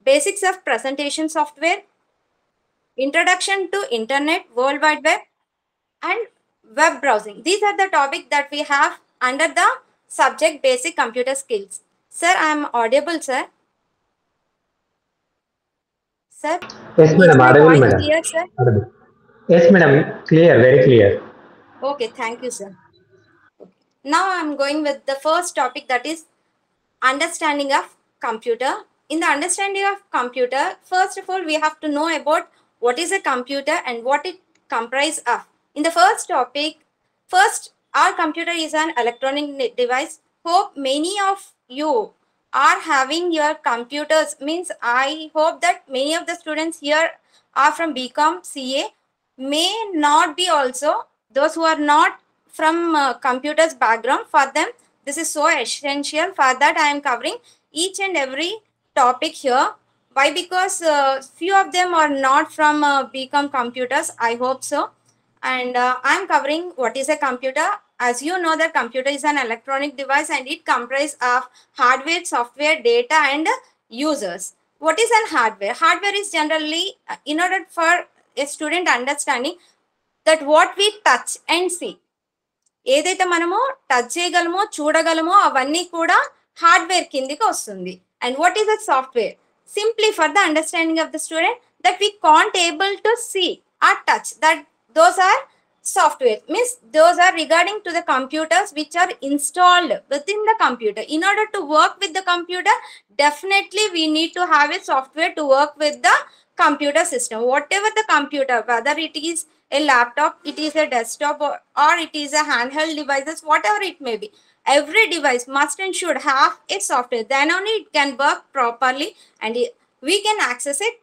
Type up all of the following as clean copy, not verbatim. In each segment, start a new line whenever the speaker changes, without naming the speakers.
basics of presentation software, introduction to internet, World Wide Web, and web browsing. These are the topics that we have under the subject basic computer skills. Sir, I am audible, sir. Sir,
Yes,
is
madam.
my
Audible,
voice
madam.
clear, sir?
Audible. Yes, madam. Clear, very clear.
Okay, thank you, sir. Okay. Now I am going with the first topic, that is understanding of computer. In the understanding of computer, first of all, we have to know about what is a computer and what it comprises of. In the first topic, first, our computer is an electronic device. Hope many of you are having your computers. Means I hope that many of the students here are from BCom, CA, may not be also. Those who are not from computers background, for them this is so essential. For that I am covering each and every topic here. Why? Because few of them are not from BCom computers, I hope so. And I am covering what is a computer. As you know, the computer is an electronic device and it comprises of hardware, software, data, and users. What is an hardware? Hardware is generally, in order for a student understanding, that what we touch and see. ఏదైతే మనము touch చేయగలమో చూడగలమో అవన్నీ కూడా hardware కిందికి వస్తుంది. And what is the software? Simply for the understanding of the student that we can't able to see or touch, that those are software. Means those are regarding to the computers which are installed within the computer. In order to work with the computer, definitely we need to have a software to work with the computer system. Whatever the computer, whether it is a laptop, it is a desktop, or it is a handheld devices, whatever it may be, every device must and should have a software. Then only it can work properly and we can access it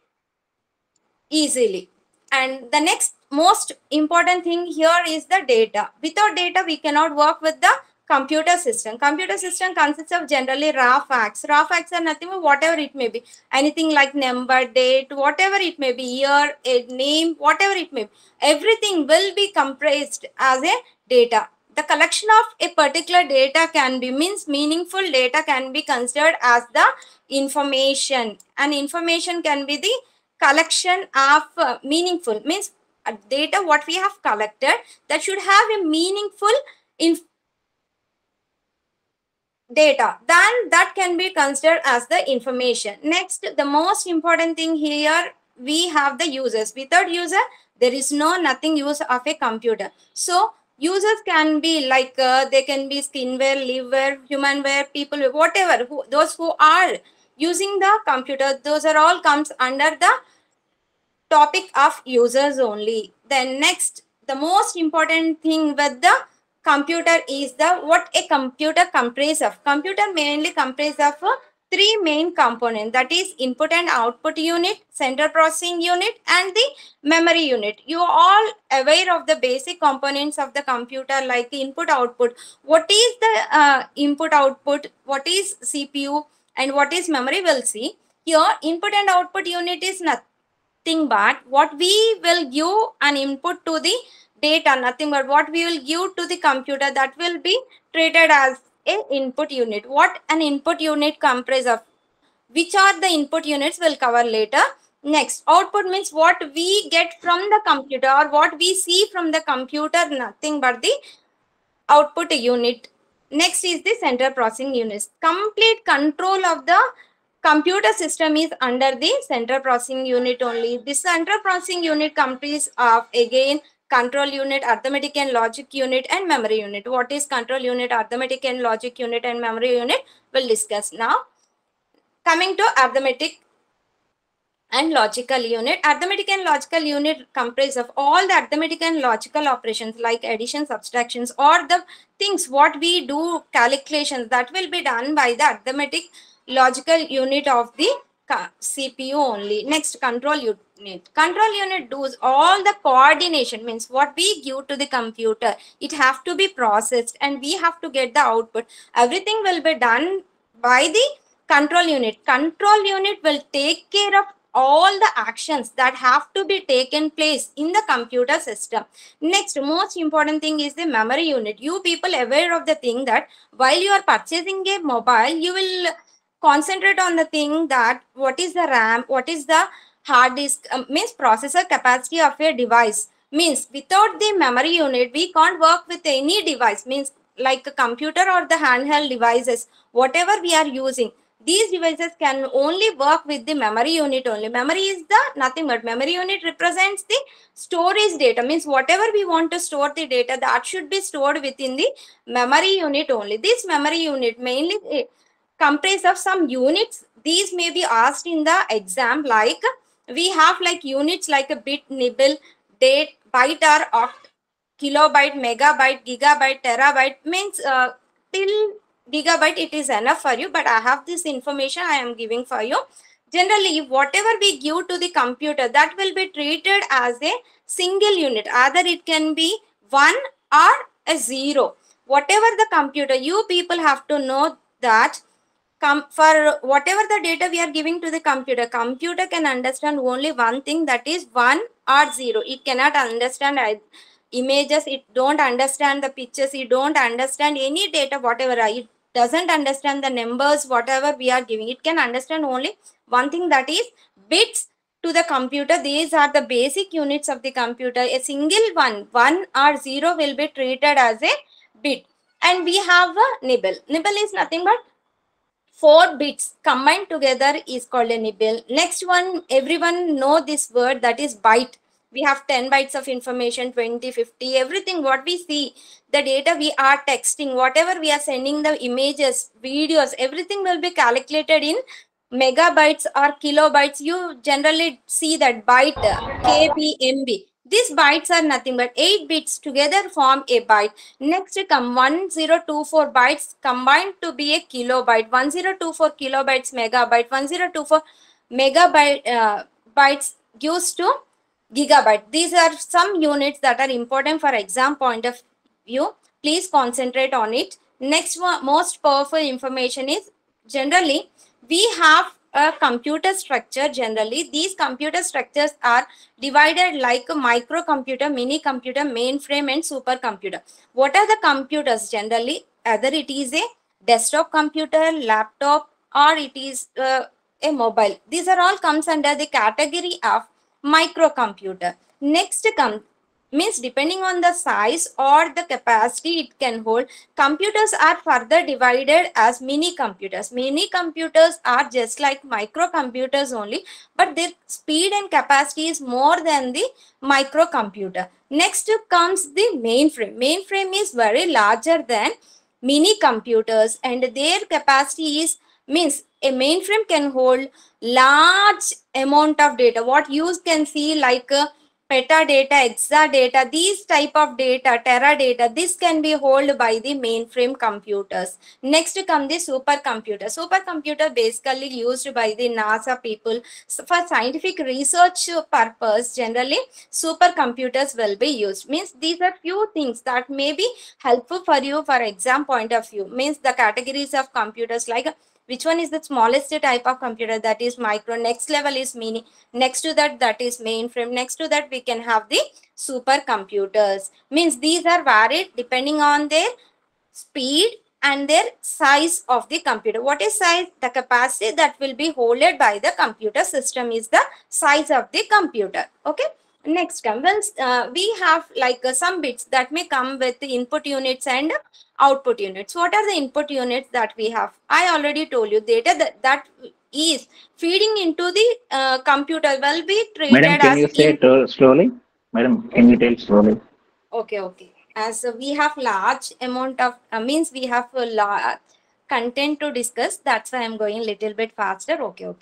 easily. And the next most important thing here is the data. Without data, we cannot work with the computer system. Computer system consists of generally raw facts. Raw facts are nothing but whatever it may be. Anything like number, date, whatever it may be, year, a name, whatever it may be. Everything will be comprised as a data. The collection of a particular data can be, means meaningful data can be considered as the information. And information can be the collection of meaningful, means data what we have collected that should have a meaningful data, then that can be considered as the information. Next, the most important thing here, we have the users. Without user, there is nothing use of a computer. So users can be like they can be skinware, liveware, humanware, people, whatever, those who are using the computer, those are all comes under the topic of users only. Then next, the most important thing with the computer is the what a computer comprises of. Computer mainly comprises of three main components, that is input and output unit, central processing unit, and the memory unit. You are all aware of the basic components of the computer like input output. What is the input output, what is CPU, and what is memory, we'll see. Here input and output unit is nothing but what we will give an input to the data, nothing but what we will give to the computer, that will be treated as a input unit. What an input unit comprises of, which are the input units, will cover later. Next, output means what we get from the computer or what we see from the computer, nothing but the output unit. Next is the central processing unit. Complete control of the computer system is under the central processing unit only. This central processing unit comprises of again control unit, arithmetic and logic unit, and memory unit. What is control unit, arithmetic and logic unit, and memory unit, we'll discuss now. Coming to arithmetic and logical unit. Arithmetic and logical unit comprise of all the arithmetic and logical operations like addition, subtractions, or the things what we do, calculations, that will be done by the arithmetic logical unit of the CPU only. Next, control unit. Control unit does all the coordination, means what we give to the computer, it have to be processed and we have to get the output. Everything will be done by the control unit. Control unit will take care of all the actions that have to be taken place in the computer system. Next, most important thing is the memory unit. You people aware of the thing that while you are purchasing a mobile, you will concentrate on the thing that what is the RAM, what is the hard disk, means processor capacity of a device. Means without the memory unit, we can't work with any device. Means like a computer or the handheld devices, whatever we are using, these devices can only work with the memory unit only. Memory is the nothing but memory unit represents the storage data. Means whatever we want to store the data, that should be stored within the memory unit only. This memory unit mainly comprise of some units. These may be asked in the exam, like we have like units like a bit, nibble, date, byte or oct, kilobyte, megabyte, gigabyte, terabyte. Means till gigabyte it is enough for you, but I have this information I am giving for you. Generally, whatever we give to the computer, that will be treated as a single unit. Either it can be 1 or a 0. Whatever the computer, you people have to know that for whatever the data we are giving to the computer, computer can understand only one thing, that is 1 or 0. It cannot understand images, it don't understand the pictures, it don't understand any data, whatever. It doesn't understand the numbers, whatever we are giving. It can understand only one thing, that is bits to the computer. These are the basic units of the computer. A single 1 or 0 will be treated as a bit. And we have a nibble. Nibble is nothing but 4 bits combined together is called a nibble. Next one, everyone know this word, that is byte. We have 10 bytes of information, 20, 50, everything what we see, the data we are texting, whatever we are sending, the images, videos, everything will be calculated in megabytes or kilobytes. You generally see that byte, KB, MB. These bytes are nothing but 8 bits together form a byte. Next come 1024 bytes combined to be a kilobyte. 1024 kilobytes megabyte. 1024 megabyte bytes gives to gigabyte. These are some units that are important for exam point of view. Please concentrate on it. Next one, most powerful information is, generally we have a computer structure. Generally these computer structures are divided like a microcomputer, mini computer, mainframe and supercomputer. What are the computers? Generally either it is a desktop computer, laptop, or it is a mobile. These are all comes under the category of microcomputer. Next come, means depending on the size or the capacity it can hold, computers are further divided as mini computers. Mini computers are just like microcomputers only, but their speed and capacity is more than the microcomputer. Next comes the mainframe. Mainframe is very larger than mini computers, and their capacity is, means a mainframe can hold large amount of data. What you can see like petadata, exadata, these type of data, teradata, this can be held by the mainframe computers. Next come the supercomputer. Supercomputer basically used by the NASA people for scientific research purpose. Generally supercomputers will be used. Means these are few things that may be helpful for you for exam point of view. Means the categories of computers, like which one is the smallest type of computer, that is micro. Next level is mini. Next to that, that is mainframe. Next to that, we can have the supercomputers. Means these are varied depending on their speed and their size of the computer. What is size? The capacity that will be held by the computer system is the size of the computer. Okay. Next come, well, we have like some bits that may come with the input units and output units. What are the input units that we have? I already told you, data that is feeding into the computer will be treated
Madam, can
as
you say it slowly? Madam, can you tell slowly?
Okay. As we have large amount of, means we have a lot content to discuss, that's why I'm going a little bit faster.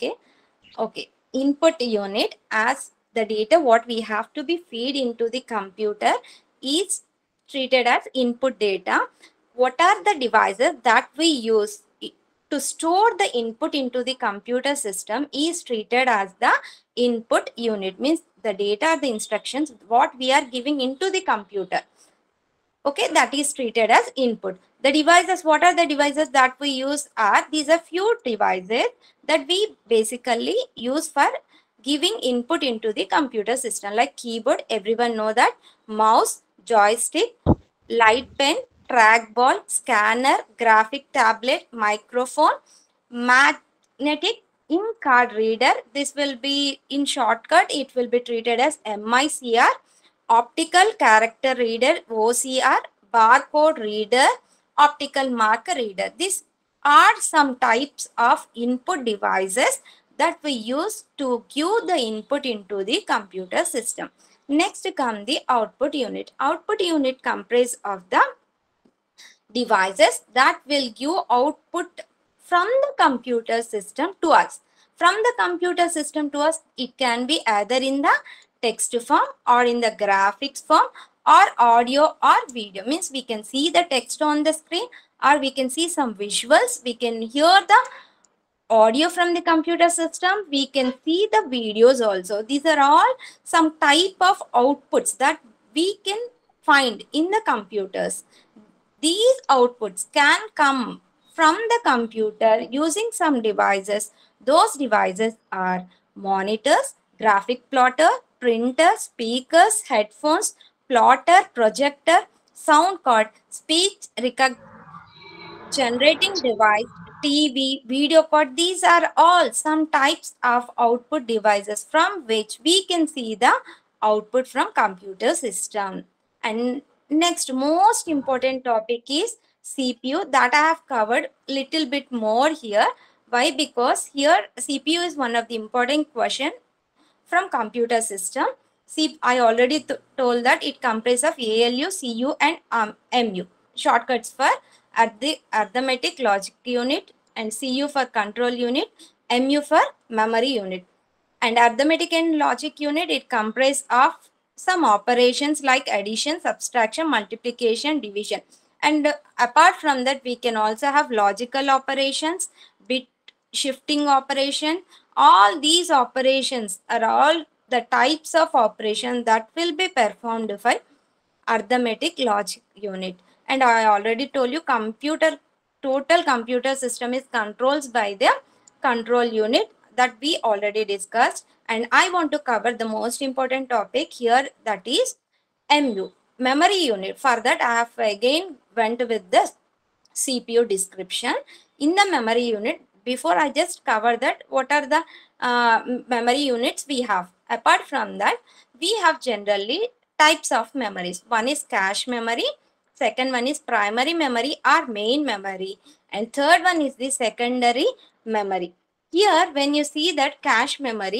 Okay. Input unit, as the data what we have to be feed into the computer is treated as input data. What are the devices that we use to store the input into the computer system is treated as the input unit. Means the data, the instructions what we are giving into the computer, okay, that is treated as input. The devices, what are the devices that we use are, these are few devices that we basically use for giving input into the computer system, like keyboard, everyone know that, mouse, joystick, light pen, trackball, scanner, graphic tablet, microphone, magnetic ink card reader. This will be in shortcut, it will be treated as MICR, optical character reader, OCR, barcode reader, optical marker reader. These are some types of input devices that we use to give the input into the computer system. Next come the output unit. Output unit comprises of the devices that will give output from the computer system to us. From the computer system to us, it can be either in the text form or in the graphics form or audio or video. Means we can see the text on the screen or we can see some visuals. We can hear the audio from the computer system. We can see the videos also. These are all some type of outputs that we can find in the computers. These outputs can come from the computer using some devices. Those devices are monitors, graphic plotter, printer, speakers, headphones, plotter, projector, sound card, speech generating device, TV, video card. These are all some types of output devices from which we can see the output from computer system. And next most important topic is CPU, that I have covered little bit more here. Why? Because here CPU is one of the important question from computer system. See, I already told that it comprises of ALU, CU and MU. Shortcuts for arithmetic logic unit, and CU for control unit, MU for memory unit. And arithmetic and logic unit, it comprises of some operations like addition, subtraction, multiplication, division. And apart from that, we can also have logical operations, bit shifting operation. All these operations are all the types of operations that will be performed by arithmetic logic unit. And I already told you total computer system is controlled by the control unit that we already discussed. And I want to cover the most important topic here, that is MU, memory unit. For that I have again went with the CPU description. In the memory unit, before I just cover that, what are the memory units we have. Apart from that, we have generally types of memories. One is cache memory, second one is primary memory or main memory, and third one is the secondary memory. Here when you see that cache memory,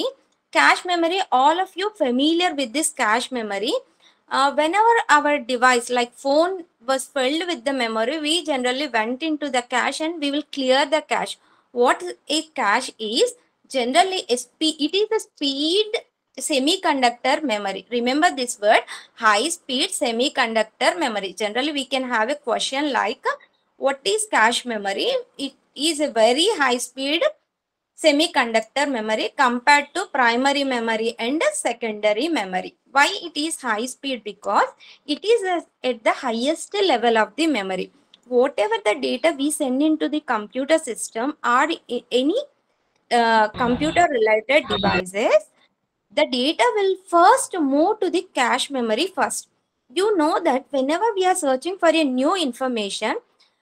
all of you familiar with this cache memory. Whenever our device like phone was filled with the memory, we generally went into the cache and we will clear the cache. What a cache is? Generally it is a speed semiconductor memory. Remember this word, high speed semiconductor memory. Generally we can have a question like, what is cache memory? It is a very high speed semiconductor memory compared to primary memory and secondary memory. Why it is high speed? Because it is at the highest level of the memory. Whatever the data we send into the computer system or any computer related devices, the data will first move to the cache memory first. You know that whenever we are searching for a new information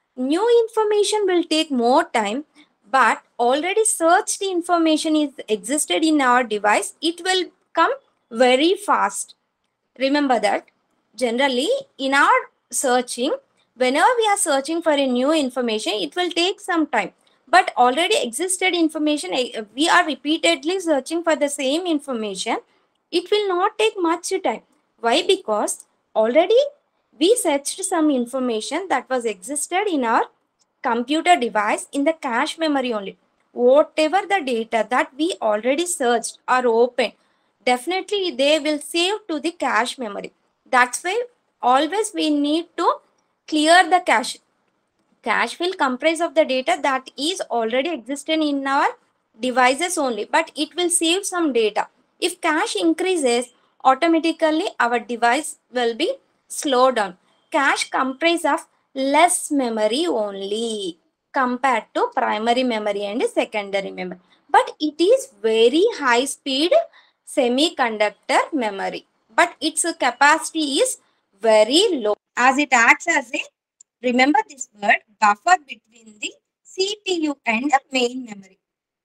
will take more time, but already searched information is existed in our device, it will come very fast. Remember that generally in our searching, whenever we are searching for a new information, it will take some time, but already existed information, we are repeatedly searching for the same information, it will not take much time. Why? Because already we searched some information that was existed in our computer device in the cache memory only. Whatever the data that we already searched or opened, definitely they will save to the cache memory. That's why always we need to clear the cache. Cache will comprise of the data that is already existing in our devices only, but it will save some data. If cache increases, automatically our device will be slowed down. Cache comprises of less memory only compared to primary memory and secondary memory, but it is very high speed semiconductor memory, but its capacity is very low as it acts as a, remember this word, buffer between the CPU and the main memory.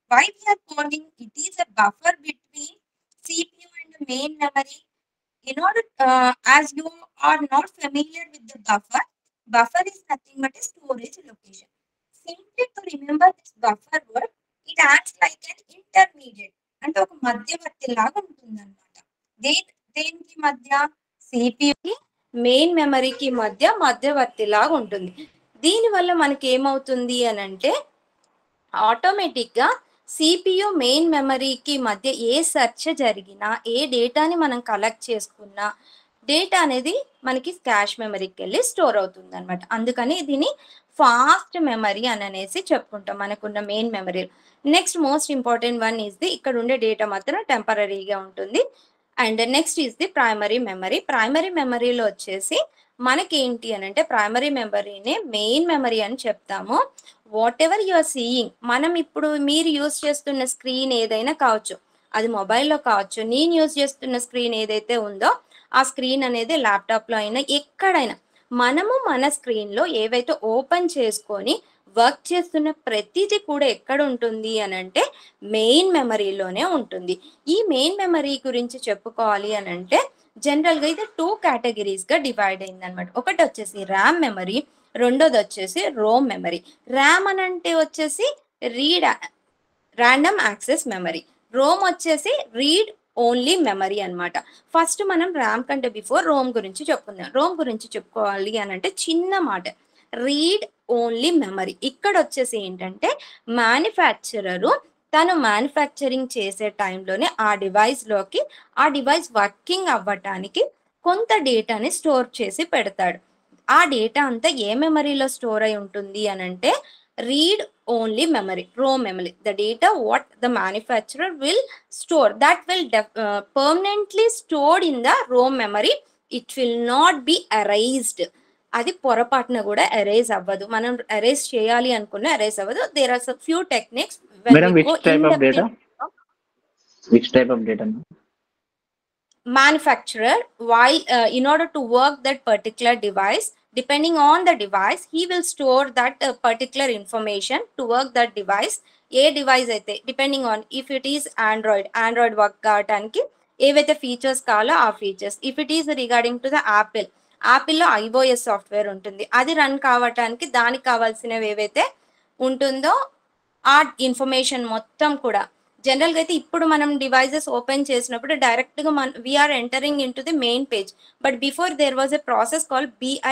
Why we are calling it is a buffer between CPU and the main memory? In order, as you are not familiar with the buffer is nothing but a storage location. Simply to remember this buffer word, it acts like an intermediate. అంటే ఒక మధ్యవర్తి లాగా ఉంటుంది అనమాట. దేనికి మధ్య? సిపియుకి main మెమరీకి మధ్య మధ్యవర్తి లాగా ఉంటుంది. దీనివల్ల మనకి ఏమవుతుంది అని అంటే ఆటోమేటిక్ గా సిపియు మెయిన్ మెమరీకి మధ్య ఏ సెర్చ్ జరిగినా, ఏ డేటాని మనం కలెక్ట్ చేసుకున్నా, డేటా అనేది మనకి క్యాష్ మెమరీకి వెళ్ళి స్టోర్ అవుతుంది అనమాట. అందుకని దీన్ని ఫాస్ట్ మెమరీ అని అనేసి చెప్పుకుంటాం మనకున్న main memory. Next most important one is the, ఇక్కడ ఉండే డేటా మాత్రం టెంపరీగా ఉంటుంది. And next is the primary memory. Primary మెమరీలో వచ్చేసి మనకి ఏంటి అని అంటే ప్రైమరీ మెమరీనే మెయిన్ మెమరీ అని చెప్తాము. Whatever you are seeing, మనం ఇప్పుడు మీరు యూజ్ చేస్తున్న స్క్రీన్ ఏదైనా కావచ్చు, అది మొబైల్లో కావచ్చు, నేను యూజ్ చేస్తున్న స్క్రీన్ ఏదైతే ఉందో ఆ స్క్రీన్ అనేది ల్యాప్టాప్లో అయినా ఎక్కడైనా మనము మన స్క్రీన్లో ఏవైతే ఓపెన్ చేసుకొని వర్క్ చేస్తున్న ప్రతిదీ కూడా ఎక్కడ ఉంటుంది అని అంటే మెయిన్ మెమరీలోనే ఉంటుంది. ఈ మెయిన్ మెమరీ గురించి చెప్పుకోవాలి అని అంటే జనరల్గా ఇది 2 కేటగిరీస్గా డివైడ్ అయింది అనమాట. ఒకటి వచ్చేసి ర్యామ్ మెమరీ, రెండోది వచ్చేసి రోమ్ మెమరీ. ర్యామ్ అని అంటే వచ్చేసి ర్యాండమ్ యాక్సెస్ మెమరీ, రోమ్ వచ్చేసి రీడ్ ఓన్లీ మెమరీ అనమాట. ఫస్ట్ మనం ర్యామ్ కంటే బిఫోర్ రోమ్ గురించి చెప్పుకుందాం. రోమ్ గురించి చెప్పుకోవాలి అని అంటే చిన్న మాట, రీడ్ ఓన్లీ మెమరీ. ఇక్కడ వచ్చేసి ఏంటంటే మ్యానుఫ్యాక్చరరు తను మ్యానుఫ్యాక్చరింగ్ చేసే టైంలోనే ఆ డివైస్ వర్కింగ్ అవ్వటానికి కొంత డేటాని స్టోర్ చేసి పెడతాడు. ఆ డేటా అంతా ఏ మెమరీలో స్టోర్ అయి ఉంటుంది అని అంటే read only memory, ROM memory. The data what the manufacturer will store, that will permanently stored in the ROM memory. It will not be erased. అది పొరపాటున కూడా ఎరేజ్ అవ్వదు. మనం ఎరేజ్ చేయాలి అనుకున్న ఎరేజ్ అవ్వదు. There are few techniques.
Madam, which type of data? Which type of data?
Manufacturer, while in order to work that particular device, depending on the device, he will store that particular information to work that device. ఏ device అయితే depending on, if it is Android work కావడానికి ఏవైతే features కావాలో ఆ features. If it is regarding to the యాపిల్లో iOS software ఉంటుంది, అది run కావటానికి దానికి కావాల్సినవి ఏవైతే ఉంటుందో ఆ ఇన్ఫర్మేషన్ మొత్తం కూడా. జనరల్గా అయితే ఇప్పుడు మనం డివైజెస్ ఓపెన్ చేసినప్పుడు డైరెక్ట్గా we're entering into the main page. But before there was a process call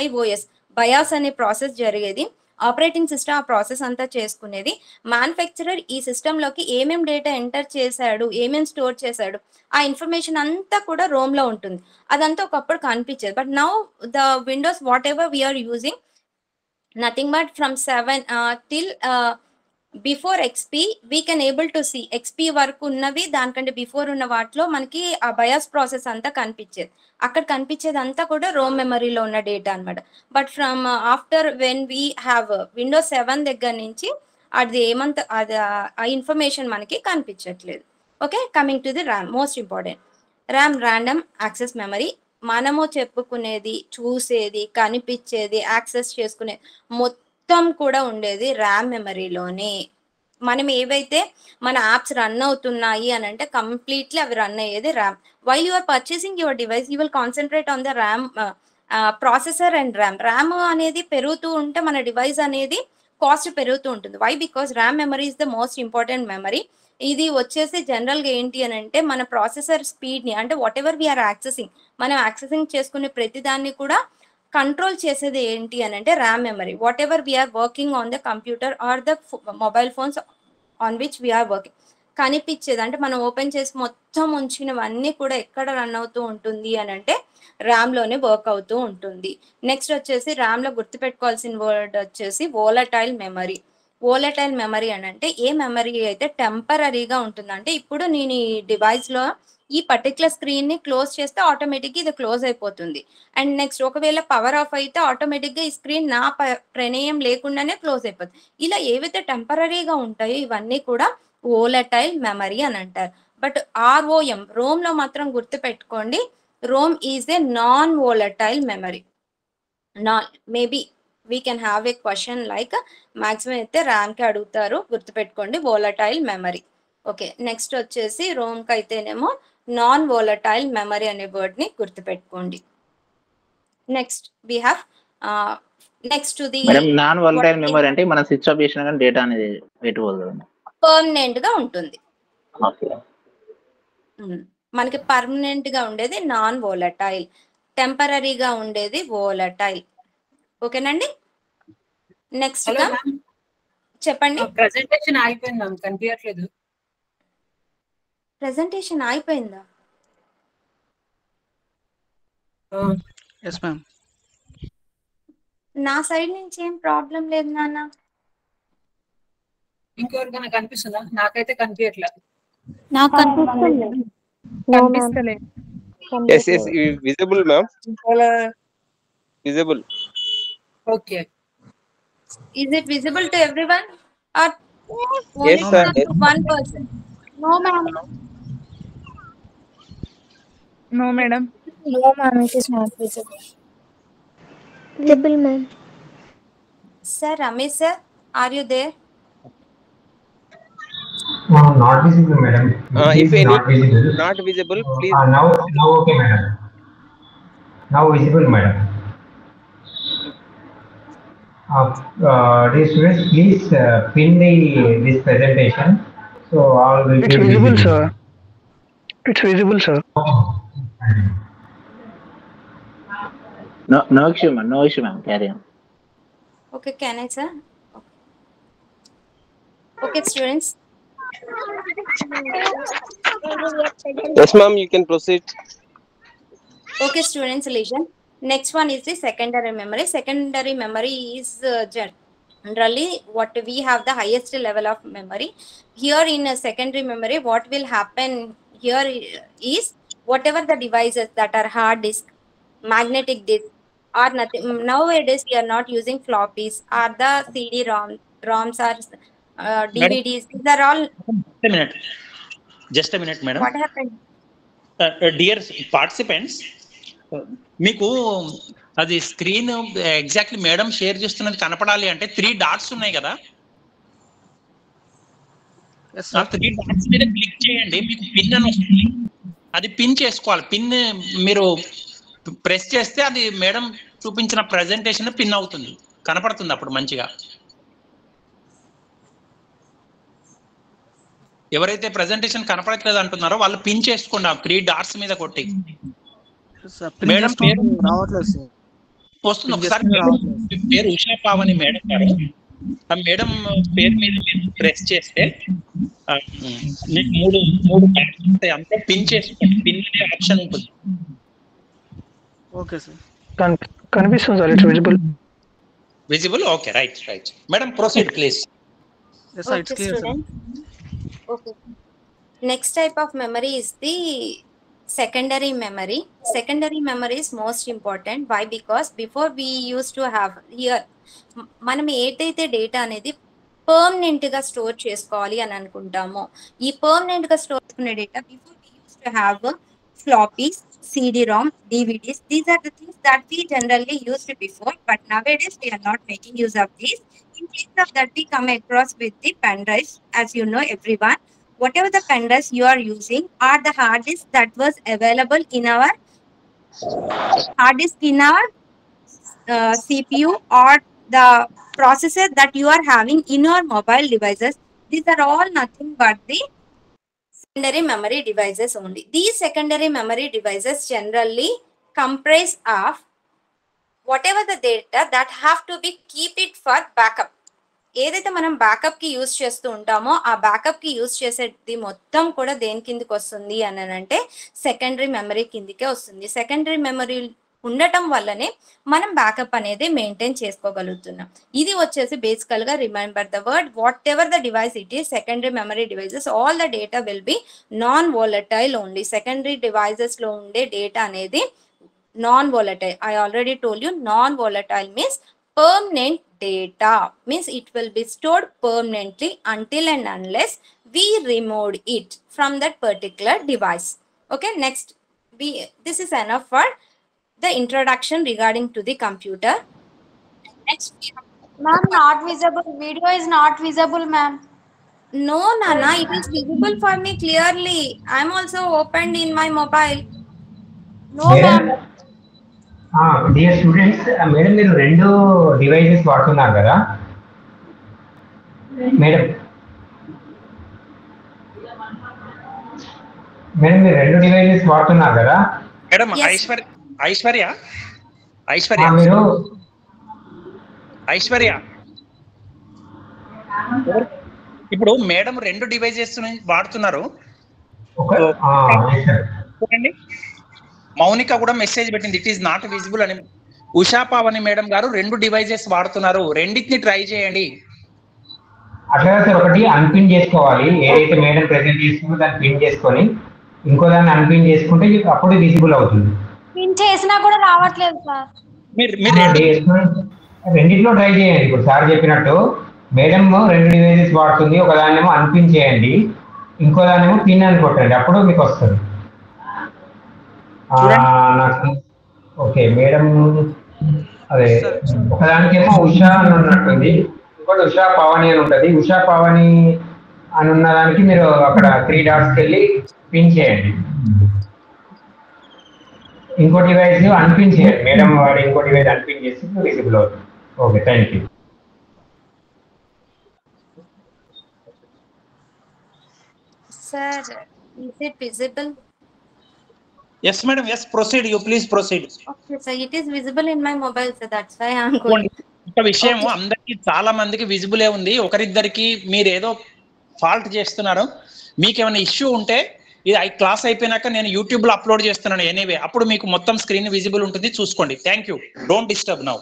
BIOS అనే ప్రాసెస్ జరిగేది. ఆపరేటింగ్ సిస్టమ్ ఆ ప్రాసెస్ అంతా చేసుకునేది. మ్యానుఫ్యాక్చరర్ ఈ సిస్టంలోకి ఏమేం డేటా ఎంటర్ చేశాడు, ఏమేం స్టోర్ చేశాడు, ఆ ఇన్ఫర్మేషన్ అంతా కూడా రోమ్లో ఉంటుంది. అదంతా ఒకప్పుడు కనిపించేది. But now the Windows whatever we're using, nothing but from 7 till before XP we can able to see. XP వరకు ఉన్నవి, దానికంటే బిఫోర్ ఉన్న వాటిలో మనకి ఆ బయాస్ ప్రాసెస్ అంతా కనిపించేది. అక్కడ కనిపించేది అంతా కూడా రోమ్ మెమరీలో ఉన్న డేటా అనమాట. But from after when we have Windows 7 దగ్గర నుంచి అది ఆ ఇన్ఫర్మేషన్ మనకి కనిపించట్లేదు. Okay, coming to the RAM, most important. RAM random access memory. మనము చెప్పుకునేది, చూసేది, కనిపించేది, యాక్సెస్ చేసుకునేది మొత్తం కూడా ఉండేది ర్యామ్ మెమరీలోనే. మనం ఏవైతే మన యాప్స్ రన్ అవుతున్నాయి అని అంటే కంప్లీట్లీ అవి రన్ అయ్యేది RAM. While you are purchasing your device you will concentrate on the RAM processor and RAM అనేది పెరుగుతూ ఉంటే మన డివైస్ అనేది కాస్ట్ పెరుగుతూ ఉంటుంది. Why? Because RAM memory is the most important memory. ఇది వచ్చేసి జనరల్గా ఏంటి అని అంటే మన ప్రాసెసర్ స్పీడ్ని, అంటే వాట్ ఎవర్ వీఆర్ యాక్సెసింగ్, మనం యాక్సెసింగ్ చేసుకునే ప్రతిదాన్ని కూడా కంట్రోల్ చేసేది ఏంటి అని అంటే RAM memory. Whatever we're working on the computer or the mobile phones on which we're working, కనిపించేది అంటే మనం ఓపెన్ చేసి మొత్తం ఉంచినవన్నీ కూడా ఎక్కడ రన్ అవుతూ ఉంటుంది అని అంటే ర్యామ్లోనే వర్క్ అవుతూ ఉంటుంది. నెక్స్ట్ వచ్చేసి ర్యామ్లో గుర్తుపెట్టుకోవాల్సిన వర్డ్ వచ్చేసి వోలటైల్ మెమరీ. వోలటైల్ మెమరీ అని అంటే ఏ మెమరీ అయితే టెంపరీగా ఉంటుంది. అంటే ఇప్పుడు నేను ఈ డివైస్లో ఈ పర్టికులర్ స్క్రీన్ని క్లోజ్ చేస్తే ఆటోమేటిక్గా ఇది క్లోజ్ అయిపోతుంది. అండ్ నెక్స్ట్ ఒకవేళ పవర్ ఆఫ్ అయితే ఆటోమేటిక్గా ఈ స్క్రీన్ నా ప్రమేయం లేకుండానే క్లోజ్ అయిపోతుంది. ఇలా ఏవైతే టెంపరీగా ఉంటాయో ఇవన్నీ కూడా వోలటైల్ మెమరీ అని అంటారు. బట్ ROM, రోమ్లో మాత్రం గుర్తుపెట్టుకోండి, ROM is a non volatile memory. Maybe we can have a question like maximum అయితే ర్యామ్కి అడుగుతారు, గుర్తుపెట్టుకోండి వోలటైల్ మెమరీ. ఓకే, నెక్స్ట్ వచ్చేసి రోమ్కి అయితేనేమో నాన్ వోలటైల్ మెమరీ అనే వర్డ్ని గుర్తుపెట్టుకోండి. Next we have next the
madam non volatile memory అంటే మనం స్విచ్ ఆఫ్ చేసినా కానీ డేటా అనేది పెట్టుకోగలదు.
పర్మనెంట్ గా ఉంటుంది.
ఓకే,
మనకి పర్మనెంట్ గా ఉండేది నాన్ వోలటైల్, టెంపరీగా ఉండేది వోలటైల్. ఓకేనండి. నెక్స్ట్ గా చెప్పండి.
ప్రెజెంటేషన్ అయిపోయింది మ్యామ్, కనిపించట్లేదు.
ప్రెజెంటేషన్ అయిపోయిందా?
Yes ma'am.
నా సైడ్ నుంచి ఏం ప్రాబ్లం లేదు నాన్న.
ఇంకెవరికైనా కనిపిస్తుందా? నాకైతే కనిపించట్లేదు.
నాకు కనిపిస్తుంది.
కనిపిస్తలేదు.
Yes, visible, ma'am. Visible.
Okay.
Is it visible to everyone or only
Yes, sir.
to one person?
No, ma'am.
No madam.
No, ma'am. It is not visible. Visible, ma'am.
Sir, Ramesh sir, are you there?
Not visible, madam.
If any
not visible.
not visible, please.
Now okay, madam. Now visible, madam. Dear students, please pin this presentation. So all will
It's
be
visible, sir. It's visible, sir.
No issue, ma'am. No issue, ma'am. Carry on.
Okay, can I, sir? Okay, students.
Yes, ma'am. You can proceed.
Okay, students, listen. Next one is the secondary memory. Secondary memory is generally what we have the highest level of memory. Here in a secondary memory, what will happen here is whatever the devices that are hard disk, magnetic disk, or nothing. Nowadays, we are not using floppies or the ROMs or DVDs. These are all.
Just a minute, madam.
What happened?
Dear participants, మీకు అది screen exactly madam share చేస్తున్నది కనపడాలి అంటే 3 dots ఉన్నాయి కదా, ఆ 3 dots మీద click చేయండి, మీకు పిన్ అని వస్తుంది. అది పిన్ చేసుకోవాలి. పిన్ మీరు ప్రెస్ చేస్తే అది మేడం చూపించిన ప్రెజెంటేషన్ పిన్ అవుతుంది, కనపడుతుంది అప్పుడు మంచిగా. ఎవరైతే ప్రెజెంటేషన్ కనపడట్లేదు అంటున్నారో వాళ్ళు పిన్ చేసుకోండి, ఆ 3 డాట్స్ మీద కొట్టి. మేడం పేరు
రావట్లేదు సార్.
వస్తుంది. ఒకసారి పేరు ఉషా పావని మేడం గారు, ఆ మేడం పేరు మీద ప్రెస్ చేస్తే మీకు మూడు డాట్స్ ఉంటాయి, అంతే పిన్ చేసుకోండి. పిన్ అనే ఆప్షన్ ఉంటుంది.
ఓకే సార్, కనిపిస్తుంది sir. It's visible.
Visible. Okay, right. Madam proceed please.
Yes sir, it's clear sir.
Okay. Next type of memory is the secondary memory. Secondary memory is most important. Why? Because before we used to have here, మనం ఏదైతే data అనేది permanent గా store చేసుకోవాలి అని అనుకుంటామో, ఈ permanent గా store చేసుకునే data before we used to have floppies, CD-ROM, DVDs. These are the things that we generally used before, but nowadays we are not making use of these. In case of that, we come across with the pen drives. As you know, everyone, whatever the pen drives you are using are the hard disk that was available in our hard disk in our CPU or the processor that you are having in your mobile devices. These are all nothing but the secondary memory devices only. These secondary memory devices generally comprise of whatever the data that have to be keep it for backup. ఏదైతే మనం backup కి use చేస్తూ ఉంటామో ఆ backup కి use చేసేది మొత్తం కూడా దేని కిందకి వస్తుంది అని అంటే సెకండరీ మెమరీ కిందకే వస్తుంది. సెకండరీ మెమరీ ఉండటం వల్లనే మనం బ్యాకప్ అనేది మెయింటైన్ చేసుకోగలుగుతున్నాం. ఇది వచ్చేసి బేసికల్ గా remember the word whatever the device it is secondary memory devices all the data will be non volatile only. Secondary devices లో ఉండే డేటా అనేది non volatile. I already told you non volatile means permanent data, means it will be stored permanently until and unless we remove it from that particular device. Okay, next this is enough for the introduction regarding to the computer. Next, we have
Ma'am, not visible. Video is not visible, ma'am.
no, Nana, it is visible for me clearly. I'm also opened in my mobile.
No, ma'am.
Dear students, madam మీరు 2 devices వాడుతున్నారు కదా madam? Madam మీరు 2 devices వాడుతున్నారు కదా
madam?
Yes.
Aishwarya
మీరు
ఐశ్వర్య ఇప్పుడు madam 2 devices వాడుతున్నారు.
ఒక yes, sir.
చూడండి, మౌనిక కూడా మెసేజ్ పెట్టింది, ఇట్ ఈస్ నాట్ విజిబుల్ అని. ఉషా పావని మేడం గారు 2 డివైజెస్ వాడుతున్నారు, రెండింటిని ట్రై చేయండి.
అట్లా సార్, ఒకటి అన్పిన్ చేసుకోవాలి, ఏదైతే మేడం ప్రెజెంట్ చేస్తుందో దాన్ని పిన్ చేసుకొని ఇంకో దాన్ని అన్పిన్ చేసుకుంటే అప్పుడు విజిబుల్ అవుతుంది.
పిన్ చేసినా కూడా రావట్లేదు సార్.
రెండింటిలో ట్రై చేయండి. ఇప్పుడు సార్ చెప్పినట్టు మేడం 2 డివైజెస్ వాడుతుంది, ఒక దాన్నేమో అన్పిన్ చేయండి, ఇంకో దాన్నేమో పిన్ అని కొట్టండి, అప్పుడు మీకు వస్తుంది. నాకు ఓకే మేడం, అదే ఒకదానికేమో ఉషా అని ఉన్నట్టుంది, ఇంకోటి ఉషా పావని అని ఉంటుంది. ఉషా పావని అని ఉన్న దానికి మీరు అక్కడ 3 డాట్స్కి వెళ్ళి పిన్ చేయండి, ఇంకో డివైస్ అన్పిన్ చేయండి. మేడం వాడు ఇంకో డివైస్ అన్పిన్ చేసి విజిబుల్ అవుతుంది. Okay, thank you.
Sir, is it visible?
Yes madam, yes, proceed, you please proceed.
Okay, sir, it is visible in my mobile, so that's why I'm going.
ఒక విషయం, అందరికి చాలా మందికి విజిబులే ఉంది, ఒకరిద్దరికి మీరు ఏదో ఫాల్ట్ చేస్తున్నారు. మీకు ఏమైనా ఇష్యూ ఉంటే ఇది క్లాస్ అయిపోయినాక నేను యూట్యూబ్ లో అప్లోడ్ చేస్తున్నాను ఎనీవే, అప్పుడు మీకు మొత్తం స్క్రీన్ విజిబుల్ ఉంటుంది, చూసుకోండి. Thank you, don't disturb now.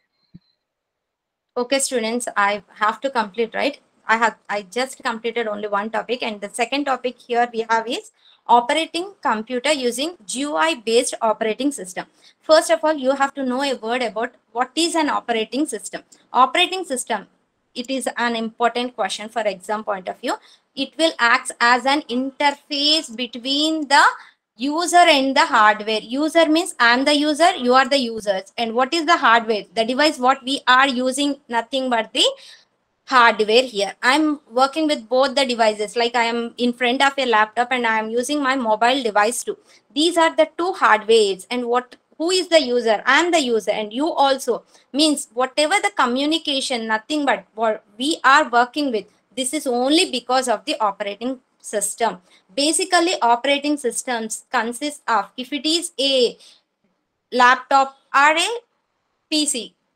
Okay, students, I have to complete, right? I just completed only one topic, and the second topic here we have is operating computer using GUI based operating system. First of all, you have to know a word about what is an operating system. Operating system, it is an important question for exam point of view. It will act as an interface between the user and the hardware. User means I am the user, you are the users. And what is the hardware? The device what we are using, nothing but the hardware here. I'm working with both the devices, like I am in front of a laptop and I am using my mobile device too. These are the 2 hardwares. And who is the user? I am the user, and you also, means whatever the communication, nothing but what we are working with, this is only because of the operating system. Basically, operating systems consist of, if it is a laptop or a PC,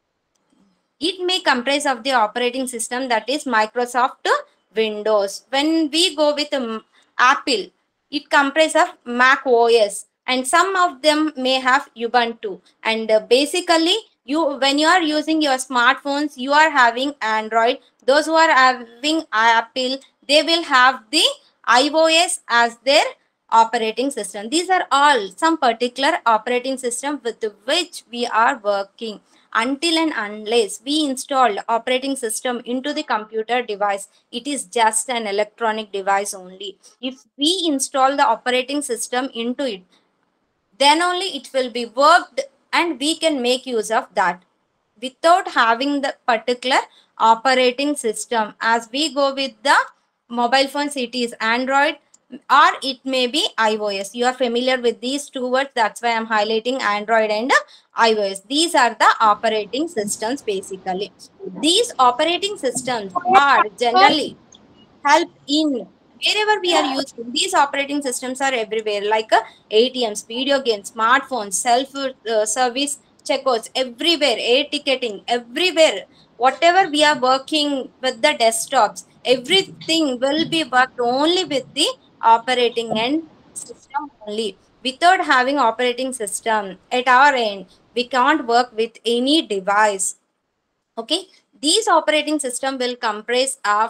it may comprise of the operating system that is Microsoft Windows. When we go with Apple, it comprises of Mac OS, and some of them may have Ubuntu. And basically, when you are using your smartphones, you are having Android. Those who are having Apple, they will have the iOS as their operating system. These are all some particular operating system with which we are working. Until and unless we install operating system into the computer device, it is just an electronic device only. If we install the operating system into it, then only it will be worked and we can make use of that. Without having the particular operating system, as we go with the mobile phones, it is Android or it may be iOS. You are familiar with these 2 words, that's why I'm highlighting Android and iOS. These are the operating systems basically. These operating systems are generally help in wherever we are using. These operating systems are everywhere, like ATMs, video games, smartphones, self-service checkouts, everywhere, air ticketing, everywhere. Whatever we are working with the desktops, everything will be worked only with the operating and system only. Without having operating system at our end, we can't work with any device. Okay, these operating system will comprise of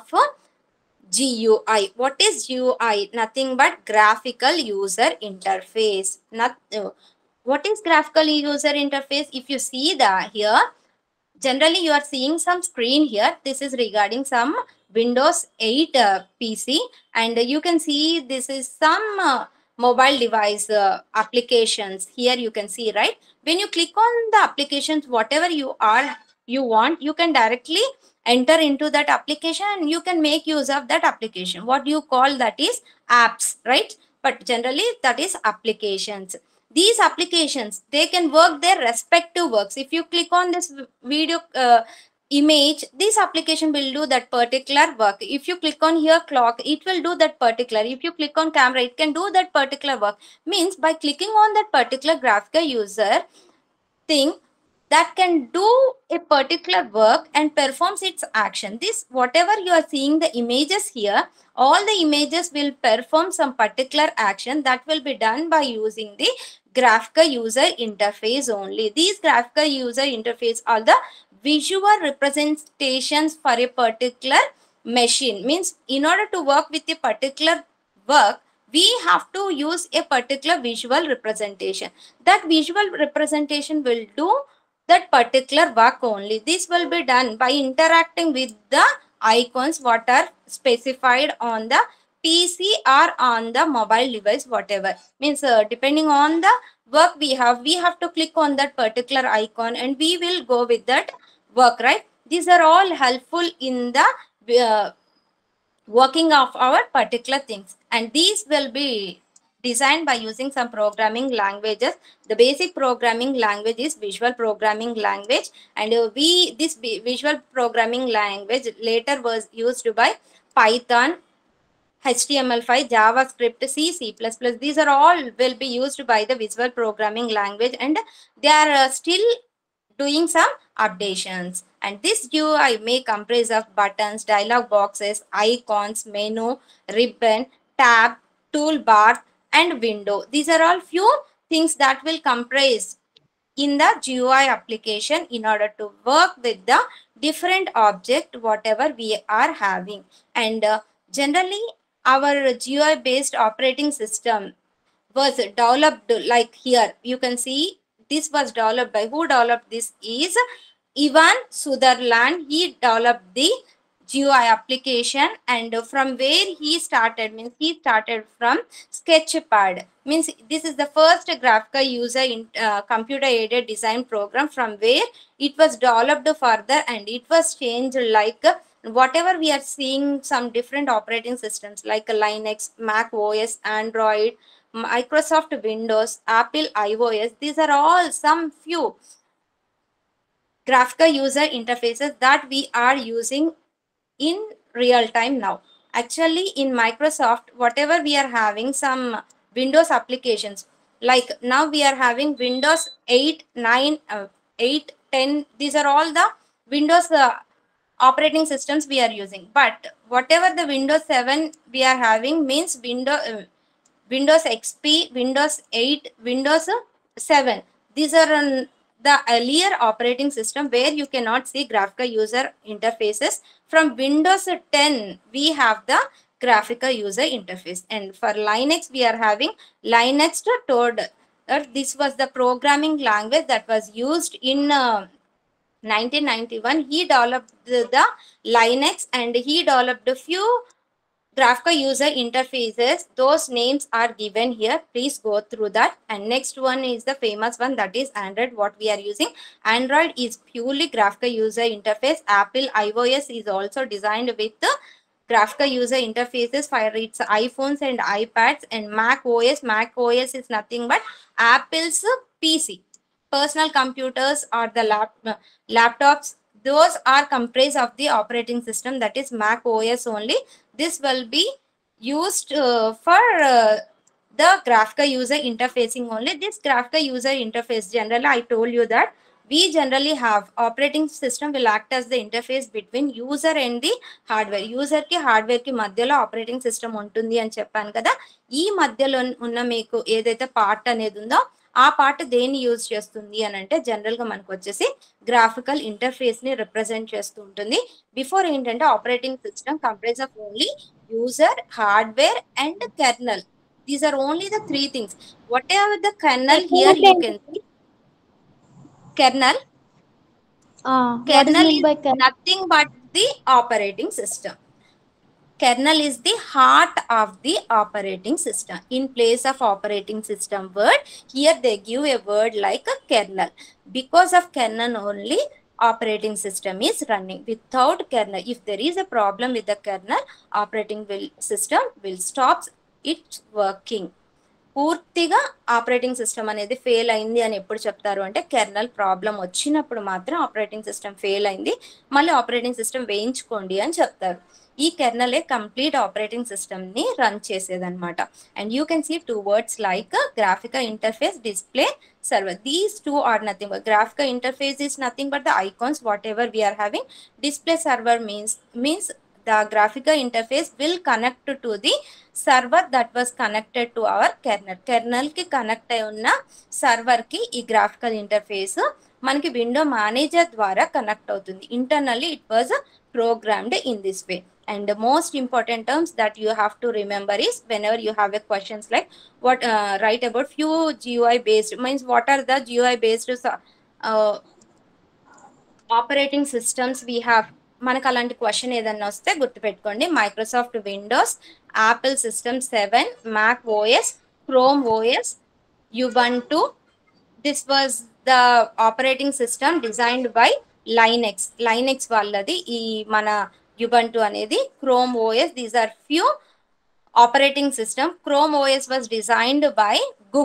GUI. What is GUI? Nothing but graphical user interface. What is graphical user interface? If you see that here, generally you are seeing some screen here. This is regarding some Windows 8 PC, and you can see this is some mobile device applications. Here you can see, right? When you click on the applications, whatever you are you want, you can directly enter into that application and you can make use of that application. What you call that is apps, right? But generally that is applications. These applications, they can work their respective works. If you click on this video image, this application will do that particular work. If you click on here clock, it will do that particular. If you click on camera, it can do that particular work. Means by clicking on that particular graphical user thing, that can do a particular work and performs its action. This, whatever you are seeing the images here, all the images will perform some particular action that will be done by using the graphical user interface only. These graphical user interface are the visual representations for a particular machine. Means in order to work with a particular work, we have to use a particular visual representation. That visual representation will do that particular work only. This will be done by interacting with the icons what are specified on the PC or on the mobile device, whatever. Means depending on the work we have to click on that particular icon and we will go with that work, right? These are all helpful in the working of our particular things, and these will be designed by using some programming languages. The basic programming language is visual programming language, and this visual programming language later was used by Python, HTML5, JavaScript, C, C++. These are all will be used by the visual programming language, and they are still doing some updations. And this GUI may comprise of buttons, dialog boxes, icons, menu, ribbon, tab, toolbar, and window. These are all few things that will comprise in the GUI application in order to work with the different object whatever we are having. And generally our GUI based operating system was developed, like here you can see this was developed by, who developed this is Ivan Sutherland. He developed the GUI application, and from where he started, means he started from Sketchpad. Means this is the first graphical user in computer aided design program, from where it was developed further and it was changed, like whatever we are seeing some different operating systems like Linux, Mac OS, Android, Microsoft Windows, Apple iOS. These are all some few graphical user interfaces that we are using in real time now. Actually in Microsoft, whatever we are having some Windows applications, like now we are having Windows 8, 9, 8, 10. These are all the Windows operating systems we are using. But whatever the Windows 7 we are having means Windows XP, Windows 8, Windows 7. These are the earlier operating system where you cannot see graphical user interfaces. From Windows 10, we have the graphical user interface. And for Linux, we are having Linux Toad. This was the programming language that was used in 1991. He developed the Linux and he developed a few graphical user interfaces. Those names are given here. Please go through that. And next one is the famous one, that is Android. What we are using, Android is purely graphical user interface. Apple iOS is also designed with the graphical user interfaces for its iPhones and iPads. And Mac OS is nothing but Apple's PC. Personal computers or the laptops, those are comprised of the operating system, that is Mac OS only. This will be used for the graphical user interfacing only. This graphical user interface, generally I told you that we generally have operating system will act as the interface between user and the hardware. User ki hardware ki madhyalo operating system untundi ani cheppanu kada. Ee madhyalo unna meeku edaithe part anedi undo ఆ part దేన్ని use చేస్తుంది అని అంటే general గా మనకు వచ్చేసి graphical interface ని represent చేస్తూ ఉంటుంది. బిఫోర్ ఏంటంటే operating system comprise of only user, hardware and kernel. These are only the three things. Whatever the kernel here you can see, kernel is nothing but the operating system. Kernel is the heart of the operating system. In place of operating system word, here they give a word like a kernel. Because of kernel only, operating system is running. Without kernel, if there is a problem with the kernel, operating system will stop its working. పూర్తిగా operating system అనేది fail అయింది అని ఎప్పుడు చెప్తారు అంటే kernel problem వచ్చినప్పుడు మాత్రం operating system fail అయింది, మళ్ళీ ఆపరేటింగ్ సిస్టమ్ వేయించుకోండి అని చెప్తారు. ఈ కెర్నలే కంప్లీట్ ఆపరేటింగ్ సిస్టమ్ ని రన్ చేసేదన్నమాట. And you can see 2 words like graphical interface, display server. These two are nothing but graphical interface is nothing but the icons whatever we are having. Display server means the graphical interface will connect to the server that was connected to our kernel. Kernel ki connect అయి ఉన్న server కి ఈ graphical interface మనకి window manager ద్వారా connect అవుతుంది. Internally it was programmed in this way. And the most important terms that you have to remember is whenever you have a questions like what write about few GUI based means what are the GUI based operating systems we have. మనకు అలాంటి question ఏదన్నా వస్తే గుర్తుపెట్టుకోండి. Microsoft Windows, Apple system 7, Mac OS, Chrome OS, Ubuntu. This was the operating system designed by Linux వాళ్ళది ఈ మన Ubuntu అనేది. Chrome OS, these are few operating system. Chrome OS was designed by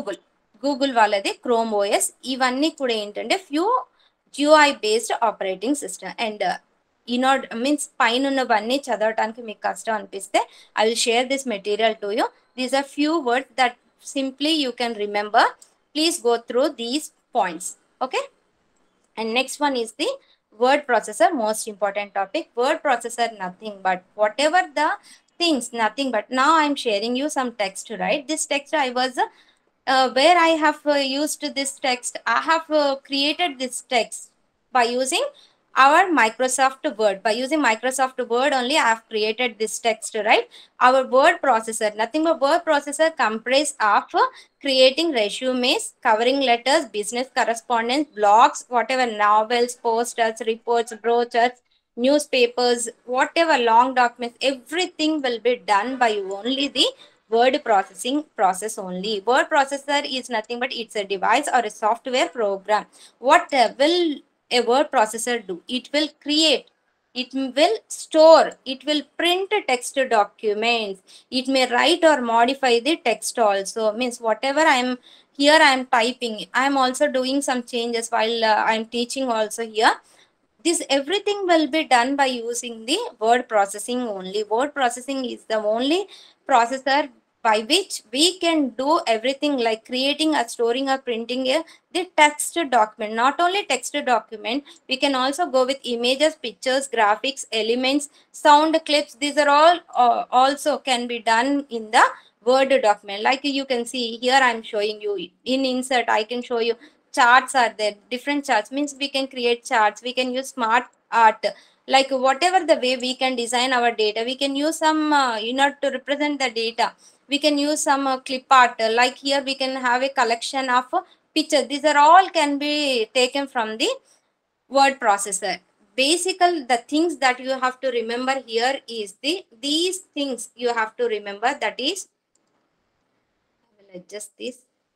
Google వాళ్ళది Chrome OS. ఇవన్నీ కూడా ఏంటంటే few GUI based operating system. And means పైన ఉన్నవన్నీ చదవటానికి మీకు కష్టం అనిపిస్తే I will share this material to you. These are few words that simply you can remember. Please go through these points. Okay. And next one is the word processor, most important topic. Word processor nothing but whatever the things, nothing but now I'm sharing you some text, right? This text I was where I have used this text, I have created this text by using our Microsoft Word. By using Microsoft Word only I have created this text, right? Our word processor, nothing but word processor comprised of creating resumes, covering letters, business correspondence, blogs, whatever novels, posters, reports, brochures, newspapers, whatever long documents, everything will be done by only the word processing process only. Word processor is nothing but it's a device or a software program. What will a word processor do? It will create, it will store, it will print text documents, it may write or modify the text also. Means whatever I'm typing, I'm also doing some changes while I'm teaching also here. This everything will be done by using the word processing only. Word processing is the only processor by which we can do everything like creating or storing or printing the text document. Not only text document, we can also go with images, pictures, graphics, elements, sound clips. These are all also can be done in the Word document. Like you can see here, I'm showing you in insert, I can show you charts are there, different charts. Means we can create charts, we can use smart art, like whatever the way we can design our data. We can use some to represent the data, we can use some clip art. Like here we can have a collection of pictures. These are all can be taken from the word processor. Basically the things that you have to remember here is these things you have to remember. That is, I will adjust this.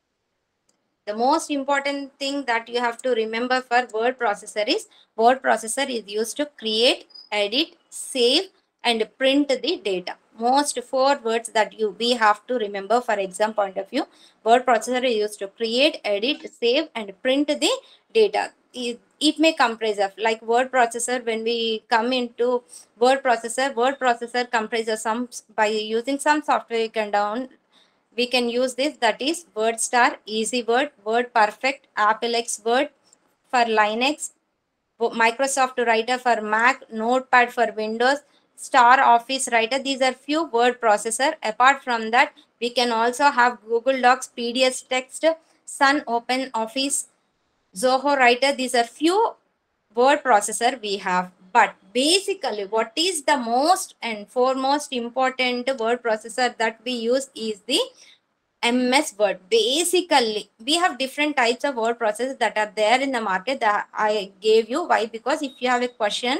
The most important thing that you have to remember for word processor is used to create, edit, save and print the data. Most 4 words that we have to remember for exam point of view. Word processor is used to create, edit, save and print the data. It may comprise of like word processor. When we come into word processor comprises some, by using some software you can we can use this, that is WordStar, EasyWord, WordPerfect, AppleX Word for Linux, Microsoft Writer for Mac, Notepad for Windows, Star Office Writer. These are few word processor. Apart from that, we can also have Google Docs, PDF Text, Sun Open Office, Zoho Writer. These are few word processor we have. But basically what is the most and foremost important word processor that we use is the MS Word. Basically we have different types of word processors that are there in the market that I gave you. Why? Because if you have a questions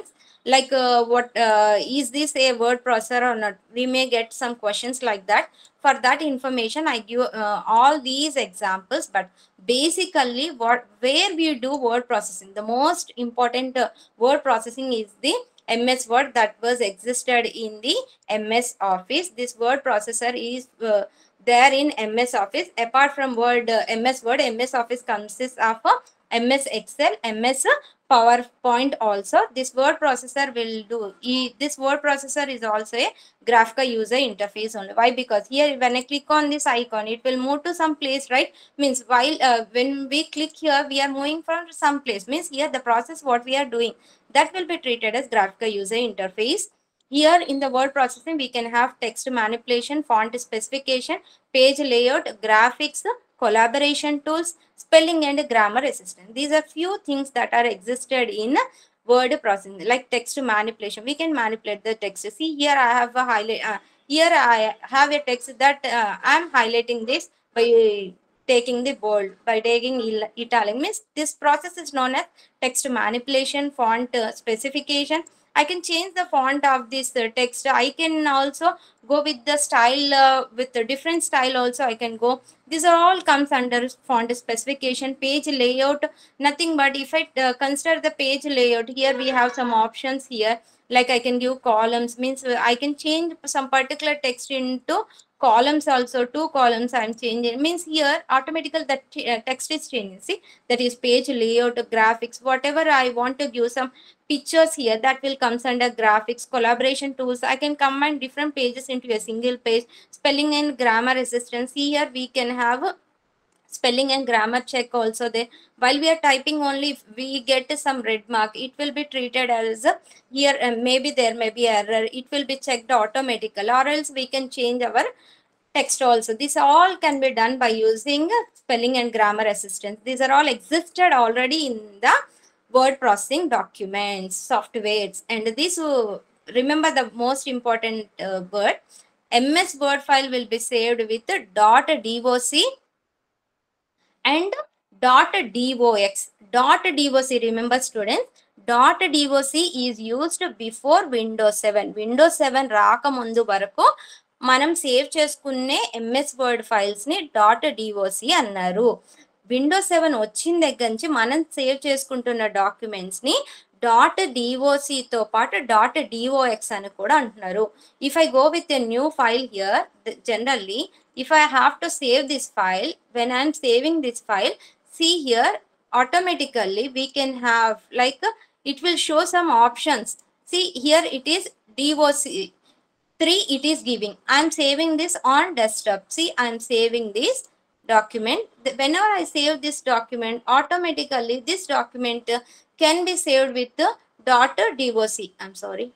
like what is this a word processor or not? We may get some questions like that. For that information, I give all these examples, but basically where we do word processing, the most important word processing is the MS Word that was existed in the MS Office. This word processor is there in MS Office. Apart from Word, MS Word, MS Office consists of MS Excel, MS PowerPoint also. This word processor will do. This word processor is also a graphical user interface only. Why? Because here when I click on this icon, it will move to some place, right? Means while when we click here, we are moving from some place. Means here the process what we are doing, that will be treated as graphical user interface. Here in the word processing, we can have text manipulation, font specification, page layout, graphics, collaboration tools, spelling and grammar assistance. These are few things that are existed in word processing. Like text manipulation, we can manipulate the text. See here I have a highlight. Here I have a text that I am highlighting this by taking the bold, by taking italic. Means this process is known as text manipulation, font specification. I can change the font of this text. I can also go with the style, with the different style also I can go. These are all comes under font specification. Page layout, nothing but if I consider the page layout, here we have some options here. Like I can give columns, means I can change some particular text into columns also. 2 columns I am changing, means here automatically that text is changing. See, that is page layout, graphics, whatever I want to give some pictures here, that will comes under graphics. Collaboration tools, I can combine different pages into a single page. Spelling and grammar assistance, here we can have spelling and grammar check also there. While we are typing only, if we get some red mark, it will be treated as here maybe there may be error, it will be checked automatically, or else we can change our text also. This all can be done by using spelling and grammar assistance. These are all existed already in the word processing documents, softwares. And this, remember the most important word, MS Word file will be saved with .doc and .dox. .doc, remember students, .doc is used before Windows 7. Windows 7 రాకముందు వరకు మనం save చేసుకునే MS Word files ని .doc అన్నారు. Windows 7 వచ్చిన దగ్గర నుంచి మనం సేవ్ చేసుకుంటున్న డాక్యుమెంట్స్ ని .doc తో పాటు .dox అని కూడా అంటున్నారు. If I go with a new file here, generally if I have to save this file, when I am saving this file, see here automatically we can have like it will show some options. See here it is DOC3, it is giving. I am saving this on desktop. See, I am saving this document. Whenever I save this document, automatically this document can be saved with the .doc. I'm sorry,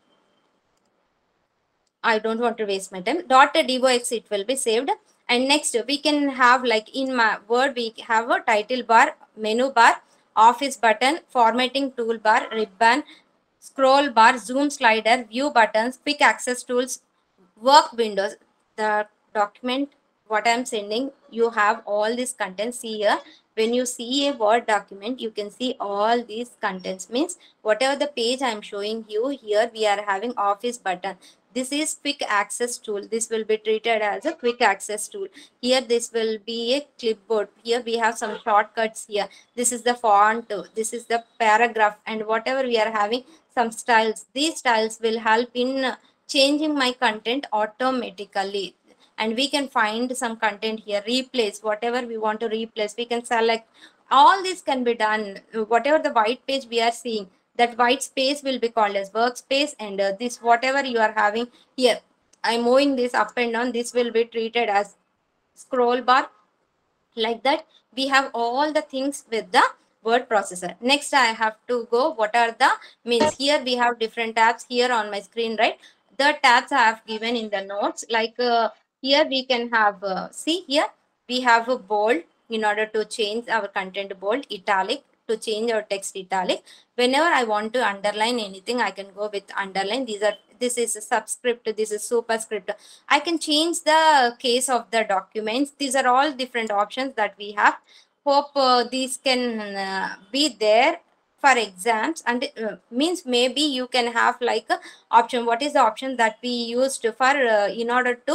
I don't want to waste my time. .dox it will be saved. And next we can have, like in my Word, we have a title bar, menu bar, office button, formatting toolbar, ribbon, scroll bar, zoom slider, view buttons, quick access tools, work windows. The document what I am sending, you have all these contents. See here, when you see a Word document, you can see all these contents. Means whatever the page I am showing you here, we are having office button. This is quick access tool. This will be treated as a quick access tool. Here this will be a clipboard. Here we have some shortcuts here. This is the font. This is the paragraph, and whatever we are having some styles. These styles will help in changing my content automatically. And we can find some content here, replace whatever we want to replace. We can select. All this can be done. Whatever the white page we are seeing, that white space will be called as workspace. And this whatever you are having here, I'm moving this up and down, this will be treated as scroll bar. Like that, we have all the things with the word processor. Next I have to go, what are the means. Here we have different tabs here on my screen, right? The tabs I have given in the notes. Like here we can have see here we have a bold in order to change our content, bold, italic to change our text italic. Whenever I want to underline anything, I can go with underline. This is a subscript, this is superscript. I can change the case of the documents. These are all different options that we have. Hope these can be there for exams, and means maybe you can have like a option. What is the option that we used for in order to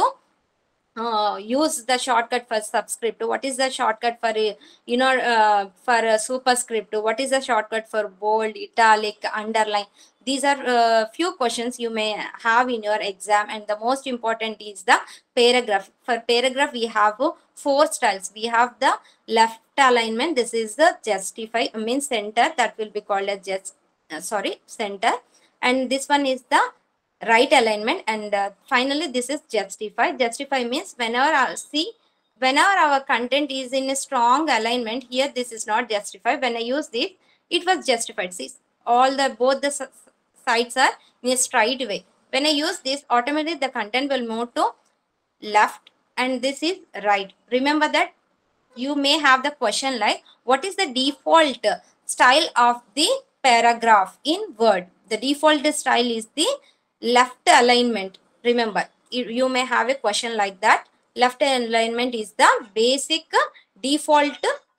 use the shortcut for subscript? What is the shortcut for for a superscript? What is the shortcut for bold, italic, underline? These are few questions you may have in your exam, and the most important is the paragraph. For paragraph we have 4 styles. We have the left alignment. This is the justify, means center, that will be called as center. And this one is the right alignment, and finally this is justify. Justify means whenever our content is in a strong alignment, here this is not justify. When I use this, it was justified. See, both the sides are in a straight way. When I use this, automatically the content will move to left, and this is right. Remember that you may have the question like, what is the default style of the paragraph in Word? The default style is the left alignment. Remember, you may have a question like that. Left alignment is the basic default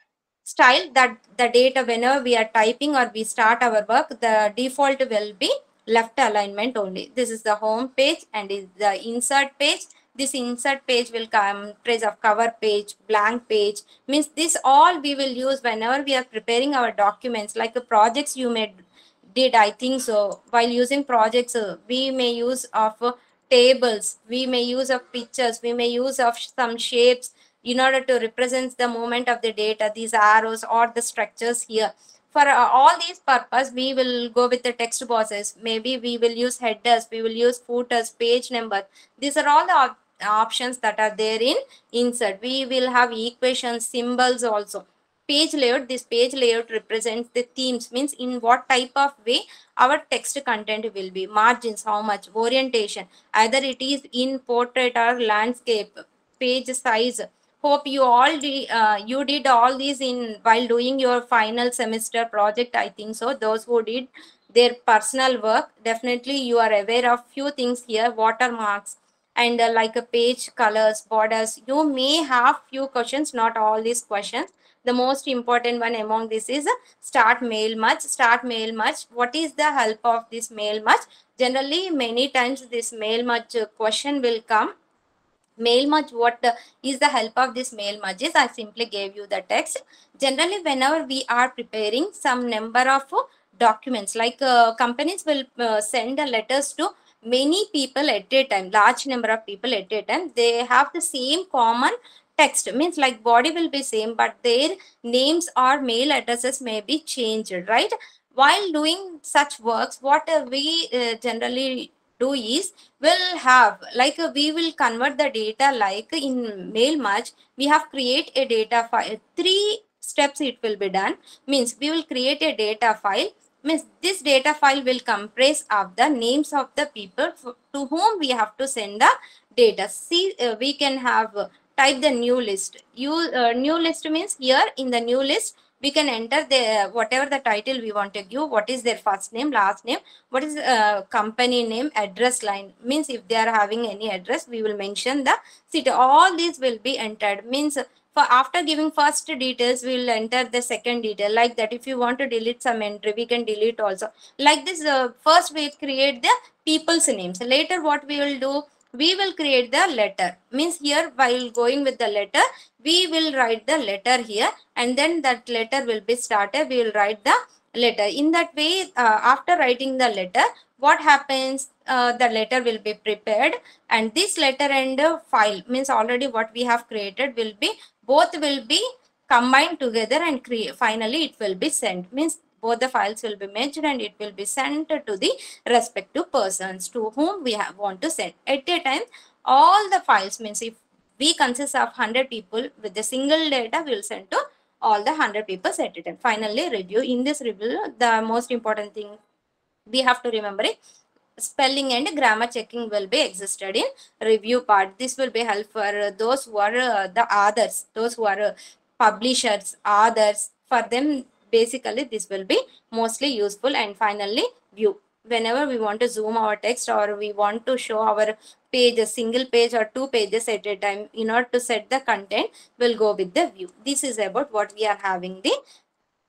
style that the data, whenever we are typing or we start our work, the default will be left alignment only. This is the home page, and is the insert page. This insert page will comprise of cover page, blank page. Means this all we will use whenever we are preparing our documents, like the projects you may did, I think so. While using projects, we may use of tables, we may use of pictures, we may use of some shapes in order to represent the movement of the data, these arrows or the structures here. For all these purpose, we will go with the text boxes. Maybe we will use headers, we will use footers, page number. These are all the options that are there in insert. We will have equations, symbols also. Page layout, this page layout represents the themes, means in what type of way our text content will be. Margins, how much, orientation, either it is in portrait or landscape, page size. Hope you all you did all these in while doing your final semester project, I think so. Those who did their personal work, definitely you are aware of few things here. Watermarks and like a page colors, borders. You may have few questions, not all these questions. The most important one among this is start mail merge. Start mail merge. What is the help of this mail merge? Generally, many times this mail merge question will come. Mail merge, what is the help of this mail merges? I simply gave you the text. Generally, whenever we are preparing some number of documents, like companies will send letters to many people at a time, large number of people at a time. They have the same common text, means like body will be same, but their names or mail addresses may be changed, right? While doing such works, what we generally do is will have like we will convert the data, like in mail merge we have create a data file. 3 steps it will be done. Means we will create a data file. Means this data file will comprise of the names of the people to whom we have to send the data. See, we can have type the new list. New list means here in the new list we can enter the whatever the title we want to give. What is their first name, last name, what is company name, address line. Means if they are having any address, we will mention the city. All these will be entered. Means for after giving first details, we will enter the second detail. Like that, if you want to delete some entry, we can delete also. Like this, first we create the people's names. Later what we will do, we will create the letter. Means here while going with the letter, we will write the letter here, and then that letter will be started. We will write the letter. In that way, after writing the letter, what happens? The letter will be prepared, and this letter and file, means already what we have created, will be both will be combined together, and finally it will be sent. Means both the files will be merged and it will be sent to the respective persons to whom we want to send. At a time, all the files, means if we consist of 100 people, with the single data we will send to all the 100 people at a time. Finally, review. In this review, the most important thing we have to remember is spelling and grammar checking will be existed in review part. This will be helpful for those who are the authors, those who are publishers, authors. For them, basically this will be mostly useful. And finally, view. Whenever we want to zoom our text or we want to show our page, a single page or 2 pages at a time, in order to set the content, we'll go with the view. This is about what we are having the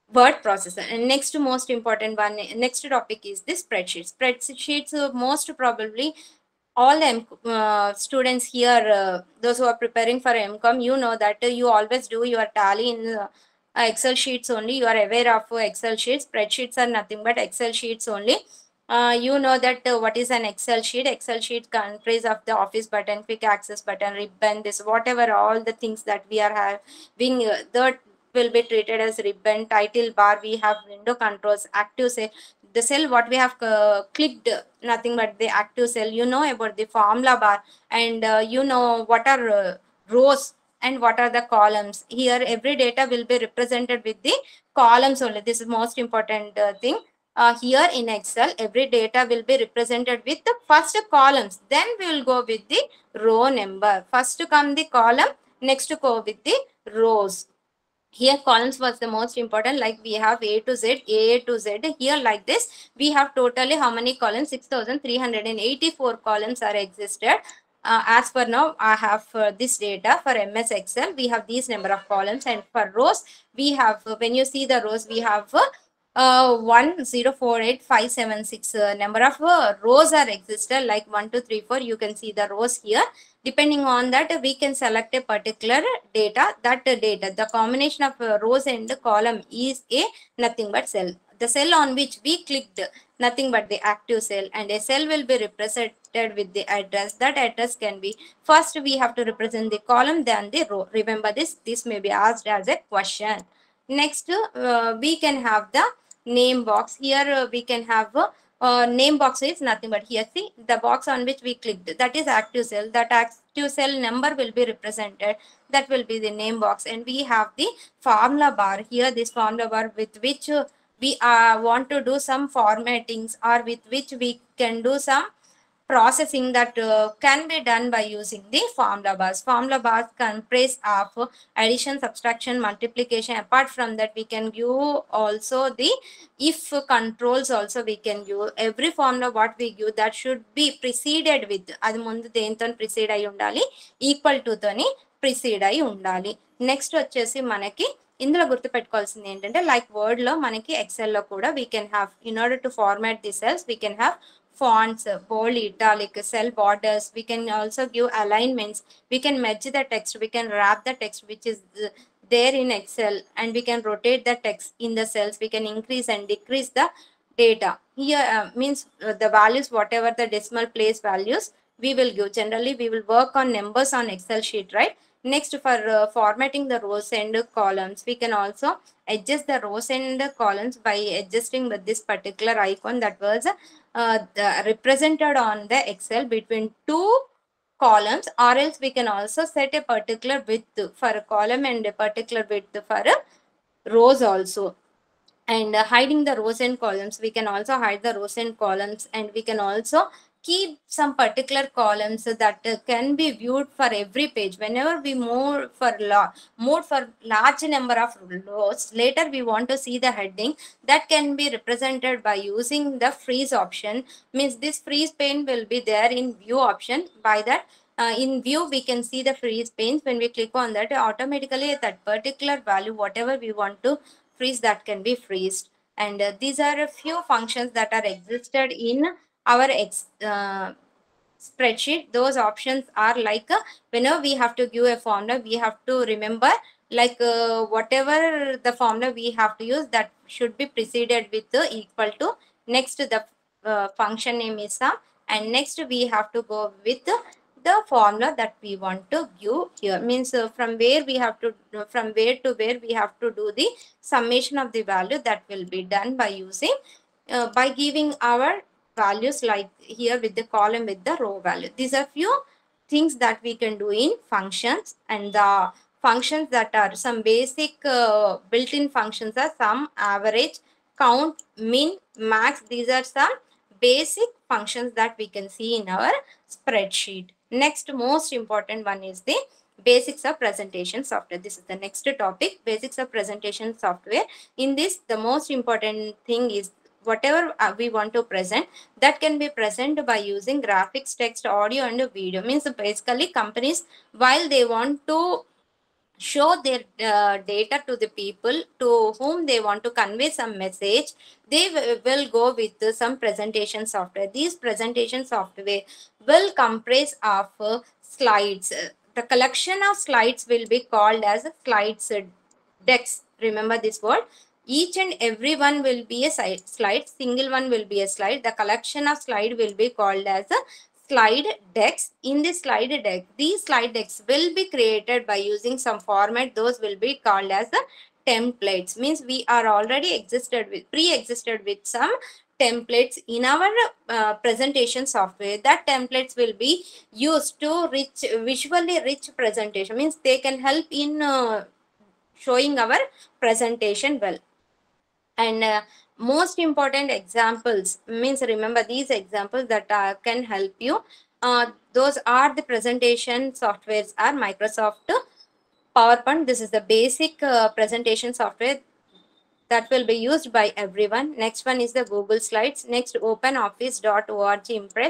word processor. And next most important one, next topic is the spreadsheets. Spreadsheets, most probably all the students here, those who are preparing for MCOM, you know that you always do your tally in Excel sheets only. You are aware of Excel sheets. Spreadsheets are nothing but Excel sheets only. You know that what is an Excel sheet. Excel sheet comprise of the office button, quick access button, ribbon, this whatever all the things that we are having, that will be treated as ribbon. Title bar, we have window controls, active cell, the cell what we have clicked, nothing but the active cell. You know about the formula bar, and you know what are rows and what are the columns. Here every data will be represented with the columns only. This is most important thing. Here in Excel, every data will be represented with the first columns. Then we will go with the row number. First come the column, next go with the rows. Here columns was the most important, like we have A to Z, A to Z. Here like this, we have totally how many columns? 6,384 columns are existed. As for now, I have this data for MS Excel. We have these number of columns, and for rows, we have, when you see the rows, we have 1048576 number of rows are existed, like 1, 2, 3, 4. You can see the rows here. Depending on that, we can select a particular data. That data, the combination of rows and column is a nothing but cell. The cell on which we clicked, nothing but the active cell, and a cell will be represented with the address. That address can be, first we have to represent the column, then the row. Remember this may be asked as a question. Next, we can have the name box. Here we can have name box is nothing but, here see the box on which we clicked, that is active cell. That active cell number will be represented, that will be the name box. And we have the formula bar. Here this formula bar with which we want to do some formattings, or with which we can do some processing that can be done by using the formula bars. Formula bars comprise of addition, subtraction, multiplication. Apart from that, we can give also the if controls also we can give. Every formula what we give, that should be preceded with, అది ముందు దేంతో precede అయి ఉండాలి, equal to తోని precede అయి ఉండాలి. Next వచ్చేసి మనకి ఇందులో గుర్తుపెట్టుకోవాల్సింది ఏంటంటే, లైక్ వర్డ్ లో మనకి ఎక్సెల్ లో కూడా we can have, in order to format the cells, we can have fonts, bold, italic, cell borders. We can also give alignments. We can merge the text. We can wrap the text which is there in Excel, and we can rotate the text in the cells. We can increase and decrease the data. Here means the values, whatever the decimal place values we will give. Generally, we will work on numbers on Excel sheet, right? Next, for formatting the rows and columns, we can also adjust the rows and columns by adjusting with this particular icon that was represented on the Excel between two columns, or else we can also set a particular width for a column and a particular width for a rows also. And hiding the rows and columns, we can also hide the rows and columns, and we can also keep some particular columns that can be viewed for every page. Whenever we move for large number of rows, later we want to see the heading, that can be represented by using the freeze option. Means this freeze pane will be there in view option. By that, in view we can see the freeze panes. When we click on that, automatically that particular value, whatever we want to freeze, that can be freezed. And these are a few functions that are existed in our spreadsheet. Those options are like whenever we have to give a formula, we have to remember, like whatever the formula we have to use, that should be preceded with equal to. Next, the function name is sum, and next we have to go with the formula that we want to give here. Means from where we have to, from where to where we have to do the summation of the value, that will be done by using by giving our values, like here with the column with the row value. These are few things that we can do in functions. And the functions that are some basic built-in functions are sum, average, count, min, max. These are some basic functions that we can see in our spreadsheet. Next most important one is the basics of presentation software. This is the next topic, basics of presentation software. In this, the most important thing is whatever we want to present, that can be presented by using graphics, text, audio, and video. Means basically companies, while they want to show their data to the people to whom they want to convey some message. They will go with some presentation software. These presentation software will comprise of slides. The collection of slides will be called as slides decks. Remember this word. Each and every one will be a slide. Single one will be a slide. The collection of slide will be called as a slide decks. In this slide deck, these slide decks will be created by using some format. Those will be called as the templates. Means we are already pre-existed with some templates in our presentation software. That templates will be used to visually rich presentation. Means they can help in showing our presentation well. And most important examples, means remember these examples that can help you. Those are the presentation softwares are Microsoft PowerPoint. This is the basic presentation software that will be used by everyone. Next one is the Google Slides. Next, OpenOffice.org Impress,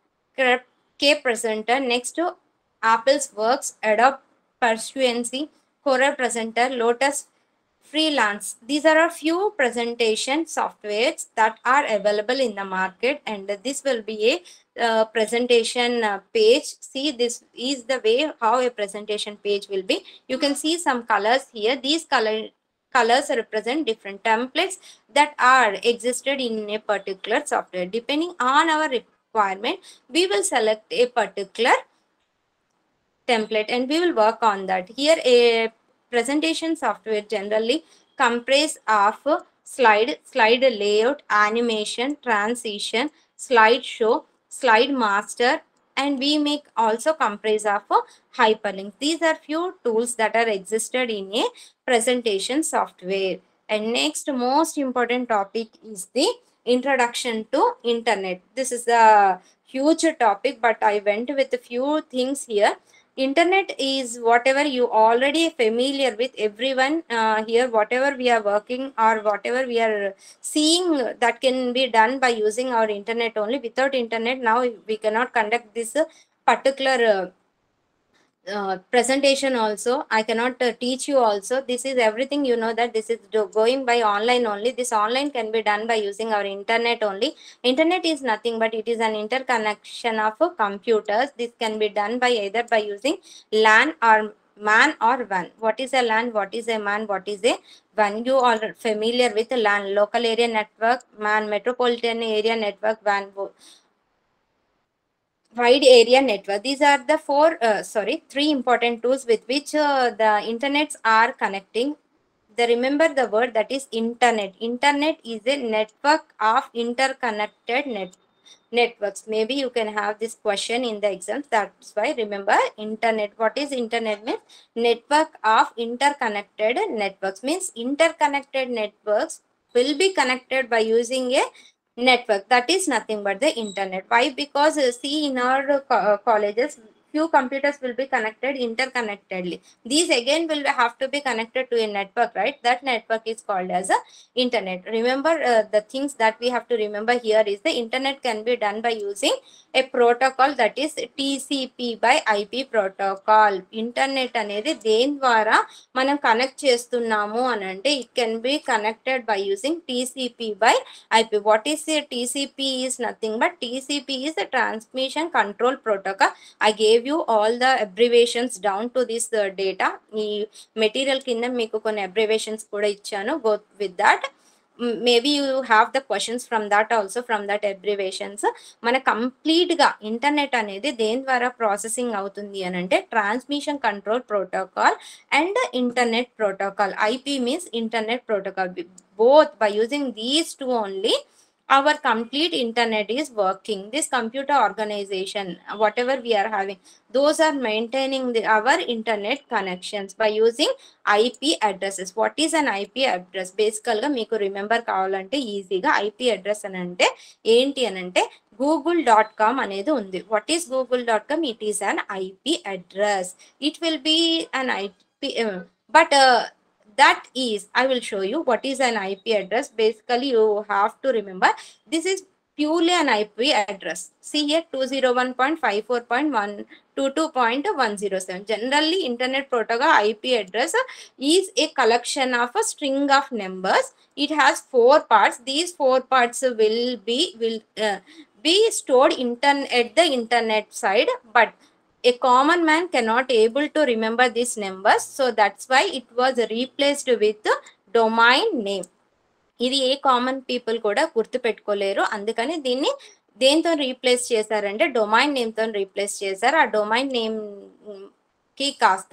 K-Presenter. Next to Apple's Works, Adobe Persuancy, Corel Presenter, Lotus Freelance. These are a few presentation softwares that are available in the market, and this will be a presentation page. See, this is the way how a presentation page will be. You can see some colors here. These colors represent different templates that are existed in a particular software. Depending on our requirement, we will select a particular template and we will work on that. Here a presentation software generally comprise of slide layout, animation, transition, slideshow, slide master, and we make also comprise of hyperlink. These are few tools that are existed in a presentation software. And next most important topic is the introduction to internet. This is a huge topic, but I went with a few things here. Internet is whatever you already familiar with. Everyone here, whatever we are working or whatever we are seeing, that can be done by using our internet only. Without internet, now we cannot conduct this particular presentation also. I cannot teach you also. This is everything, you know, that this is going by online only. This online can be done by using our internet only. Internet is nothing but it is an interconnection of computers. This can be done by either by using LAN or MAN or WAN. What is a LAN? What is a MAN? What is a WAN? You are familiar with LAN, local area network, MAN, metropolitan area network, WAN, wide area network. These are the three important tools with which the internets are connecting. Remember the word that is internet. Internet is a network of interconnected networks. Maybe you can have this question in the exams. That's why remember internet. What is internet? Means network of interconnected networks. Means interconnected networks will be connected by using a network. That is nothing but the internet. Why? Because see, in our colleges, few computers will be connected interconnectedly. These again will have to be connected to a network, right? That network is called as a internet. Remember the things that we have to remember here is the internet can be done by using a protocol, that is TCP by IP protocol. Internet అనేది దేని ద్వారా మనం connect చేస్తున్నాము అని అంటే it can be connected by using TCP by IP. What is a TCP? Is nothing but TCP is a transmission control protocol. I gave you all the abbreviations down to this data. ఈ material కింద మీకు కొన్ని abbreviations కూడా ఇచ్చాను. Go with that. Maybe you have the questions from that also, from that abbreviations. మన complete గా internet అనేది దేని ద్వారా ప్రాసెసింగ్ అవుతుంది అని అంటే transmission control protocol and internet protocol. IP means internet protocol. Both by using these two only our complete internet is working. This computer organization, whatever we are having, those are maintaining our internet connections by using IP addresses. What is an IP address? Basically గా మీకు remember కావాలంటే ఈజీగా IP address అని అంటే ఏంటి అని అంటే google.com అనేది ఉంది. What is google.com? It is an IP address. It will be an IP but that is, I will show you what is an IP address. Basically you have to remember this is purely an IP address. See here 201.54.122.107. Generally, Internet Protocol IP address is a collection of a string of numbers. It has 4 parts. These 4 parts will be stored at the internet side, but a common man cannot able to remember these numbers. So that's why it was replaced with domain name. ఇది a common people కూడా గుర్తు పెట్టుకోలేరు, అందుకని దీన్ని దేంతో replace చేశారంటే domain నేమ్తో replace చేశారు. ఆ domain name కి కాస్త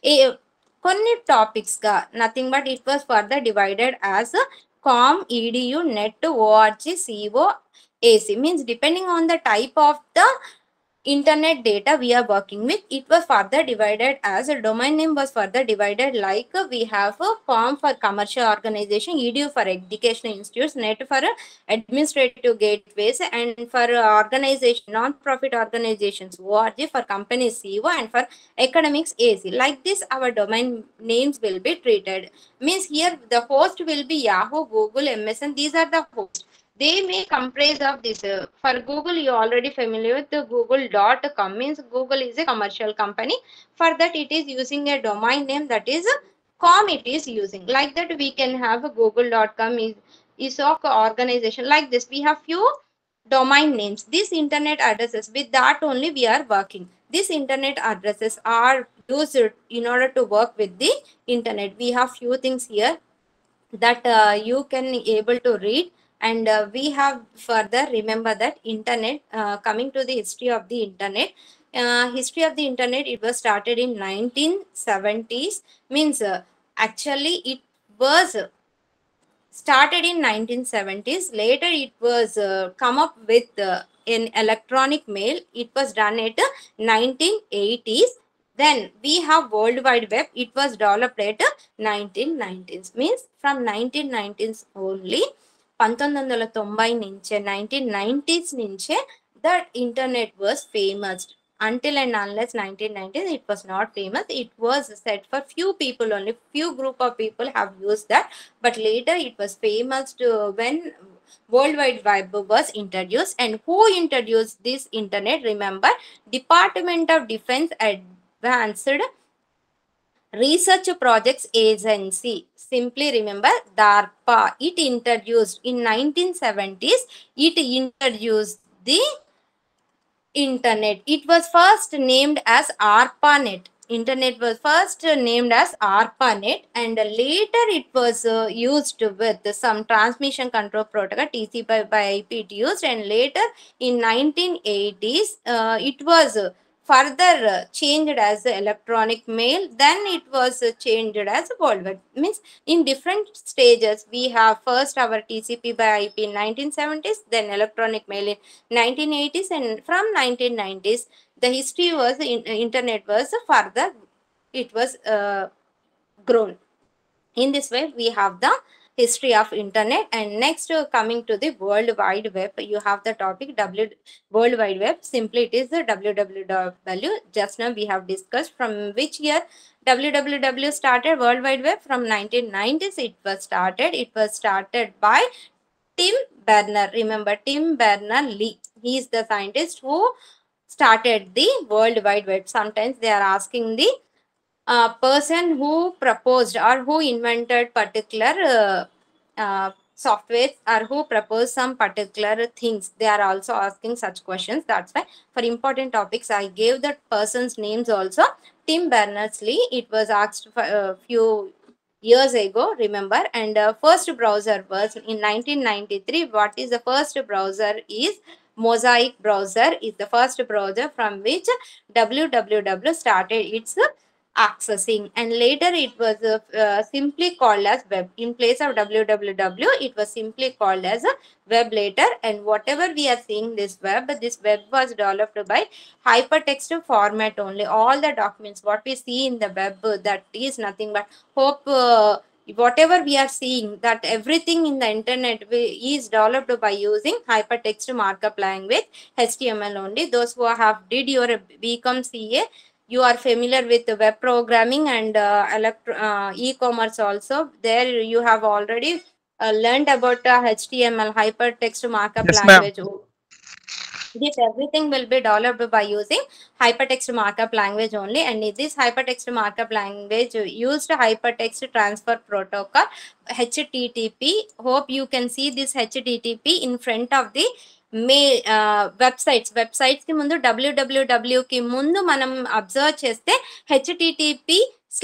కొన్ని టాపిక్స్ గా nothing but it was further divided as com, edu, net, org, co, ac. Means depending on the type of the internet data we are working with, it was further divided as a domain name was further divided, like we have a com for commercial organization, edu for educational institutes, net for administrative gateways, and for organization non-profit organizations, org for companies, co, and for academics, ac. Like this our domain names will be treated. Means here the host will be Yahoo, Google, MSN. These are the hosts. They may comprise of this. For Google, you already familiar with the google.com. Means Google is a commercial company. For that, it is using a domain name that is com it is using. Like that, we can have a google.com is of organization. Like this, we have few domain names. These internet addresses, with that only we are working. These internet addresses are used in order to work with the internet. We have few things here that you can able to read. And we have further remember that internet, coming to the history of the internet. History of the internet, it was started in 1970s. Means actually it was started in 1970s. Later it was come up with an electronic mail. It was done at 1980s. Then we have World Wide Web. It was developed at 1990s. Means from 1990s only, 1990 నుంచే 1990s నుంచే that internet was famous. Until and unless 1990s, it was not famous. It was set for few people only. Few group of people have used that. But later it was famous when World Wide Web was introduced. And who introduced this internet? Remember, Department of Defense Advanced Research Projects Agency. Simply remember DARPA. It introduced in 1970s. It introduced the internet. It was first named as ARPANET. Internet was first named as ARPANET, and later it was used with some transmission control protocol, TCP/IP it used, and later in 1980s it was further changed as electronic mail. Then it was changed as World Wide. Means in different stages we have first our TCP/IP in 1970s, then electronic mail in 1980s, and from 1990s the history was internet was further it was grown. In this way we have the history of internet. And next coming to the World Wide Web, you have the topic World Wide Web. Simply it is the www. Just now we have discussed from which year www started. World Wide Web from 1990s it was started. It was started by Tim Berners. Remember Tim Berners-Lee. He is the scientist who started the World Wide Web. Sometimes they are asking the person who proposed or who invented particular software or who proposed some particular things. They are also asking such questions. That's why for important topics I gave that person's names also. Tim Berners-Lee. It was asked for a few years ago, remember. And first browser was in 1993. What is the first browser is Mosaic browser is the first browser from which www started its accessing. And later it was simply called as web. In place of www it was simply called as a web later. And whatever we are seeing this web was developed by hypertext format only. All the documents what we see in the web, that is nothing but whatever we are seeing, that everything in the internet is developed by using hypertext markup language, HTML only. Those who have did your BCom CA, you are familiar with web programming and e-commerce also. There you have already learned about HTML, hypertext markup
Yes, ma'am.
language. This everything will be developed by using hypertext markup language only, and this hypertext markup language used hypertext transfer protocol HTTP. Hope you can see this HTTP in front of the websites కి ముందు www కి ముందు మనం observe చేస్తే HTTP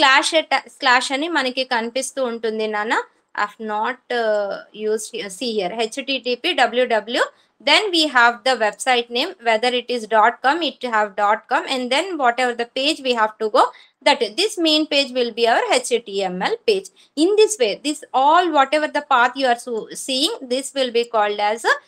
slash అని మనకి కనిపిస్తూ ఉంటుంది నాన్న. I have not used see here http www, then we have the website name, whether it is .com, it have .com, and then whatever the page we have to go, that this main page will be our HTML page. In this way, this all whatever the path you are seeing, this will be called as a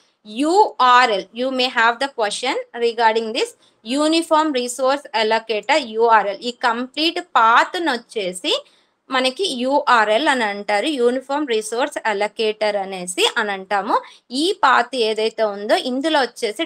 URL. You may have the question regarding this uniform resource allocator URL. ఈ complete path వచ్చేసి మనకి URL అని అంటారు, uniform resource అలొకేటర్ అనేసి అని అంటాము. ఈ path ఏదైతే ఉందో ఇందులో వచ్చేసి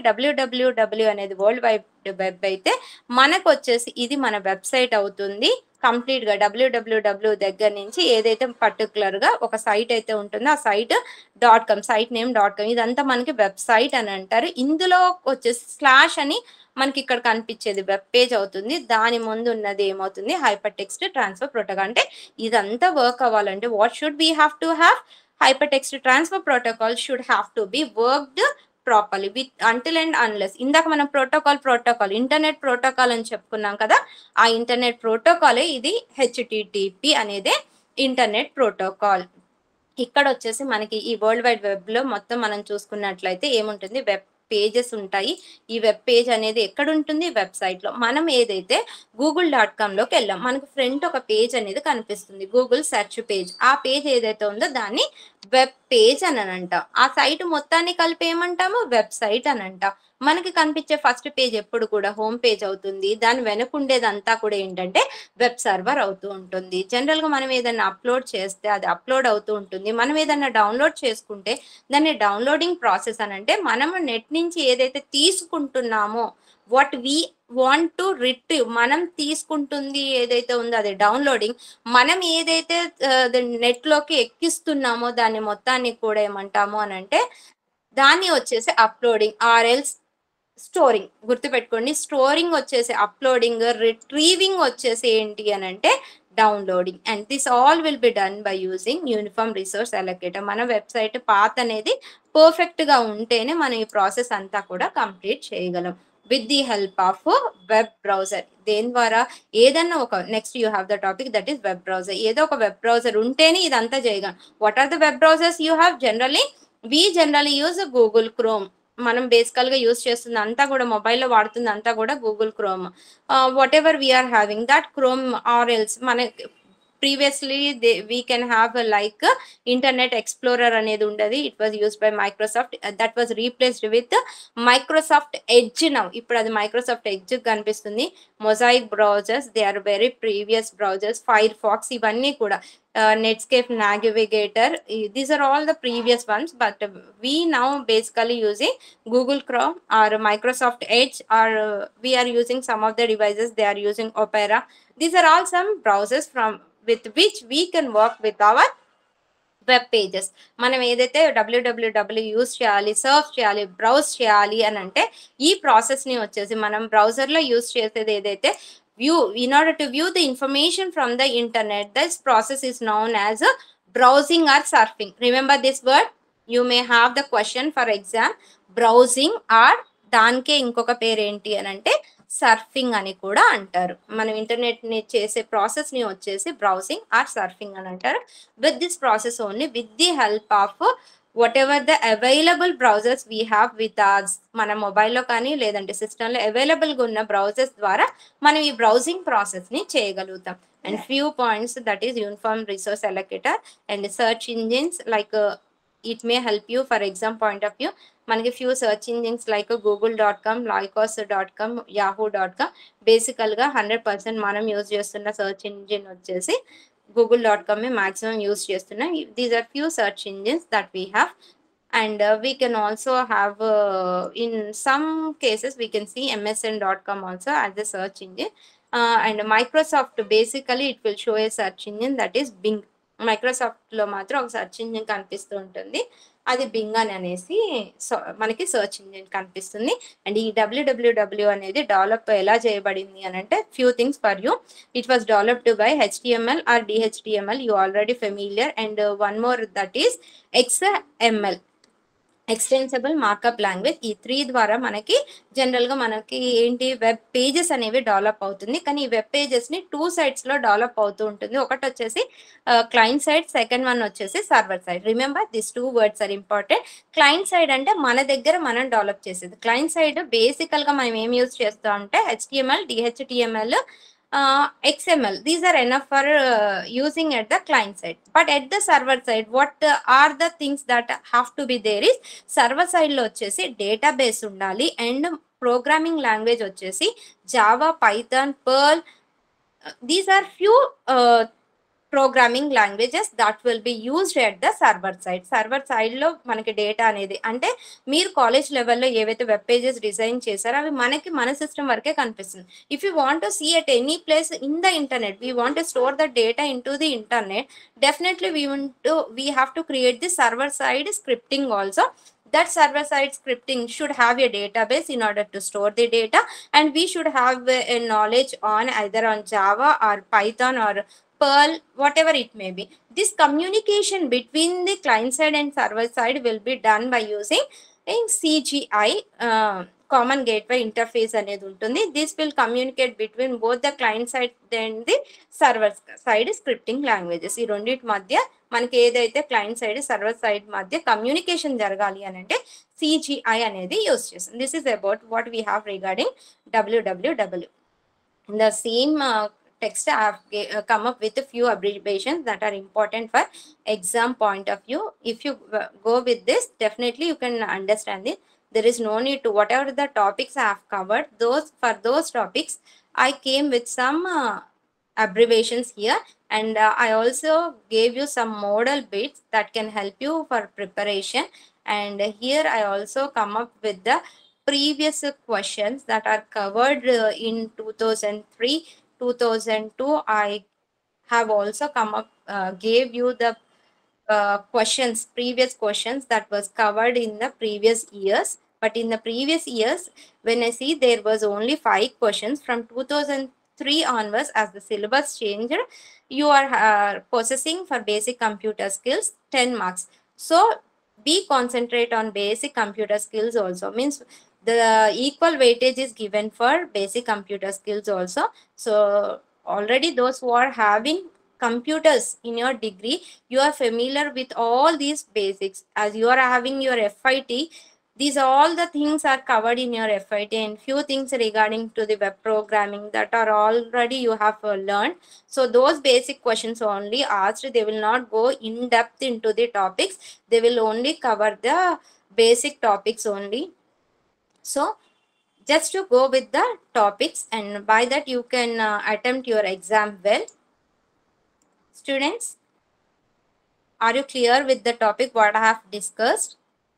www అనేది వరల్డ్ వైడ్ వెబ్ అయితే మనకు వచ్చేసి ఇది మన వెబ్సైట్ అవుతుంది. కంప్లీట్ గా www దగ్గర నుంచి ఏదైతే పర్టికులర్ గా ఒక సైట్ అయితే ఉంటుందో ఆ site .com, site name .com, ఇదంతా మనకి వెబ్సైట్ అని అంటారు. ఇందులో వచ్చేసి స్లాష్ అని మనకి ఇక్కడ కనిపించేది వెబ్ పేజ్ అవుతుంది. దాని ముందు ఉన్నది ఏమవుతుంది, హైపర్ టెక్స్ట్ ట్రాన్స్ఫర్ ప్రోటోకాల్. అంటే ఇదంతా వర్క్ అవ్వాలంటే what should we have to have, hyper text transfer protocol should have to be worked properly with until and unless. ఇందాక మనం ప్రోటోకాల్ ఇంటర్నెట్ ప్రోటోకాల్ అని చెప్పుకున్నాం కదా, ఆ ఇంటర్నెట్ ప్రోటోకాలే ఇది HTTP అనేది ఇంటర్నెట్ ప్రోటోకాల్. ఇక్కడ వచ్చేసి మనకి ఈ వరల్డ్ వైడ్ వెబ్ లో మొత్తం మనం చూసుకున్నట్లయితే ఏముంటుంది, వెబ్ పేజెస్ ఉంటాయి. ఈ వెబ్ పేజ్ అనేది ఎక్కడ ఉంటుంది, వెబ్సైట్ లో. మనం ఏదైతే google.com లోకి వెళ్ళాం, మనకు ఫ్రంట్ ఒక పేజ్ అనేది కనిపిస్తుంది, గూగుల్ సెర్చ్ పేజ్. ఆ పేజ్ ఏదైతే ఉందో దాన్ని వెబ్ పేజ్ అని అంటాం. ఆ సైట్ మొత్తాన్ని కలిపి ఏమంటాము, వెబ్సైట్ అని అంటాం. మనకి కనిపించే ఫస్ట్ పేజ్ ఎప్పుడు కూడా హోమ్ పేజ్ అవుతుంది. దాని వెనుకుండేదంతా కూడా ఏంటంటే వెబ్ సర్వర్ అవుతూ ఉంటుంది. జనరల్ గా మనం ఏదైనా అప్లోడ్ చేస్తే అది అప్లోడ్ అవుతూ ఉంటుంది. మనం ఏదైనా డౌన్లోడ్ చేసుకుంటే దాన్ని డౌన్లోడింగ్ ప్రాసెస్ అని అంటే మనము నెట్ నుంచి ఏదైతే తీసుకుంటున్నామో what we want to retrieve, మనం తీసుకుంటుంది ఏదైతే ఉందో అది డౌన్లోడింగ్. మనం ఏదైతే నెట్ లోకి ఎక్కిస్తున్నామో దాన్ని మొత్తాన్ని కూడా ఏమంటాము అని అంటే దాన్ని వచ్చేసి అప్లోడింగ్ ఆర్ఎల్స్ స్టోరింగ్. గుర్తుపెట్టుకోండి, స్టోరింగ్ వచ్చేసి అప్లోడింగ్, రిట్రీవింగ్ వచ్చేసి ఏంటి అని అంటే downloading. And this all will be done by using uniform resource allocator. మన వెబ్సైట్ పాత్ అనేది పర్ఫెక్ట్ గా ఉంటేనే మనం ఈ ప్రాసెస్ అంతా కూడా కంప్లీట్ చేయగలం with the help of web browser. దేని ద్వారా ఏదన్నా ఒక next you have the topic that is web browser. ఏదో ఒక వెబ్ బ్రౌజర్ ఉంటేనే ఇదంతా చేయగలం. What are the web browsers you have? we generally use Google Chrome. మనం బేసికల్ గా యూజ్ చేస్తుంది అంతా కూడా మొబైల్లో వాడుతుంది అంతా కూడా Google Chrome. Whatever we are having that Chrome or else మన previously we can have like internet explorer అనేది ఉండేది. it was used by Microsoft, that was replaced with Microsoft Edge now. ఇప్పుడు అది Microsoft Edge కనిపిస్తుంది. Mosaic browsers, they are very previous browsers. Firefox ఇవన్నీ కూడా Netscape Navigator, these are all the previous ones, but we now basically using Google Chrome or Microsoft Edge, or we are using some of the devices, they are using Opera. These are all some browsers from with which we can work with our web pages. మనం ఏదైతే www use చేయాలి, search చేయాలి, browse చేయాలి అని అంటే ఈ process ని వచ్చేసి మనం బ్రౌజర్ లో యూజ్ చేసేది ఏదైతే view, in order to view the information from the internet, this process is known as browsing or surfing. Remember this word, you may have the question for exam, browsing or దానికే ఇంకొక పేరు ఏంటి అని అంటే surfing అని కూడా అంటారు. మనం ఇంటర్నెట్ ని చేసే ప్రాసెస్ ని వచ్చేసి బ్రౌజింగ్ ఆర్ సర్ఫింగ్ అని అంటారు. With this process only with the help of whatever the available browsers we have with us, మన మొబైల్లో కానీ లేదంటే సిస్టంలో అవైలబుల్గా ఉన్న బ్రౌజర్స్ ద్వారా మనం ఈ బ్రౌజింగ్ ప్రాసెస్ ని చేయగలుగుతాం. And few points that is uniform resource allocator and search engines like it may help you for exam point of view. మనకి few search engines like google.com, lycos.com, yahoo.com, బేసికల్ గా 100% మనం use చేస్తున్న search engine వచ్చేసి google.com maximum use చేస్తున్నాం. These are few search engines that we have, and we can also have in some cases we can see msn.com also as a search engine, and Microsoft basically it will show a search engine that is Bing. మైక్రోసాఫ్ట్లో మాత్రం ఒక search engine కనిపిస్తూ ఉంటుంది, అది Bing అని అనేసి మనకి search engine కనిపిస్తుంది. అండ్ ఈ www అనేది డెవలప్ ఎలా చేయబడింది అని అంటే few things for you. It was developed by HTML or DHTML, you already familiar. And one more that is XML, extensible markup language. ఈ 3 ద్వారా మనకి జనరల్గా మనకి ఏంటి వెబ్ పేజెస్ అనేవి డెవలప్ అవుతుంది. కానీ ఈ వెబ్ పేజెస్ని 2 సైడ్స్లో డెవలప్ అవుతూ ఉంటుంది. ఒకటి వచ్చేసి క్లయింట్ సైడ్, సెకండ్ వన్ వచ్చేసి server side. Remember this 2 words are important. Client side అంటే మన దగ్గర మనం డెవలప్ చేసేది. క్లయింట్ సైడ్ బేసికల్గా మనం ఏం యూజ్ చేస్తాం అంటే HTML, DHTML, XML. These are enough for using at the client side. But at the server side, what are the things that have to be there is, server side lo vachesi database undali and programming language vachesi Java, Python, Perl. These are few programming languages that will be used at the server side. Server సైడ్లో మనకి data అనేది అంటే మీరు college లెవెల్లో ఏవైతే web pages design చేశారో అవి మనకి మన సిస్టమ్ వరకే కనిపిస్తుంది. If you want to see at any place in the internet, we want to store the data into the internet, definitely we have to create the server side scripting also. That server side scripting should have a database in order to store the data, and we should have a knowledge on either on Java or Python or Perl, whatever it may be. This communication between the client side and server side will be done by using CGI, common gateway interface అనేది ఉంటుంది. This will communicate between both the client side and the server side scripting languages. ఈ రెండింటి మధ్య మనకి ఏదైతే client side server side మధ్య communication జరగాలి అని అంటే CGI అనేది యూజ్ చేస్తుంది. This is about what we have regarding www. In the same text, I have come up with a few abbreviations that are important for exam point of view. If you go with this, definitely you can understand it. There is no need to, whatever the topics I have covered, for those topics I came with some abbreviations here, and I also gave you some modal bits that can help you for preparation. And here I also come up with the previous questions that are covered in 2003, 2002. I have also come up, gave you the previous questions that was covered in the previous years. But in the previous years, when I see there was only 5 questions from 2003 onwards, as the syllabus changed, you are possessing for basic computer skills 10 marks. So be concentrate on basic computer skills also, means the equal weightage is given for basic computer skills also. So already those who are having computers in your degree, you are familiar with all these basics. As you are having your FIT, these all the things are covered in your FIT, and few things regarding to the web programming that are already you have learned. So those basic questions only asked, they will not go in depth into the topics, they will only cover the basic topics only. So just to go with the topics, and by that you can attempt your exam well. Students, are you clear with the topic what I have discussed?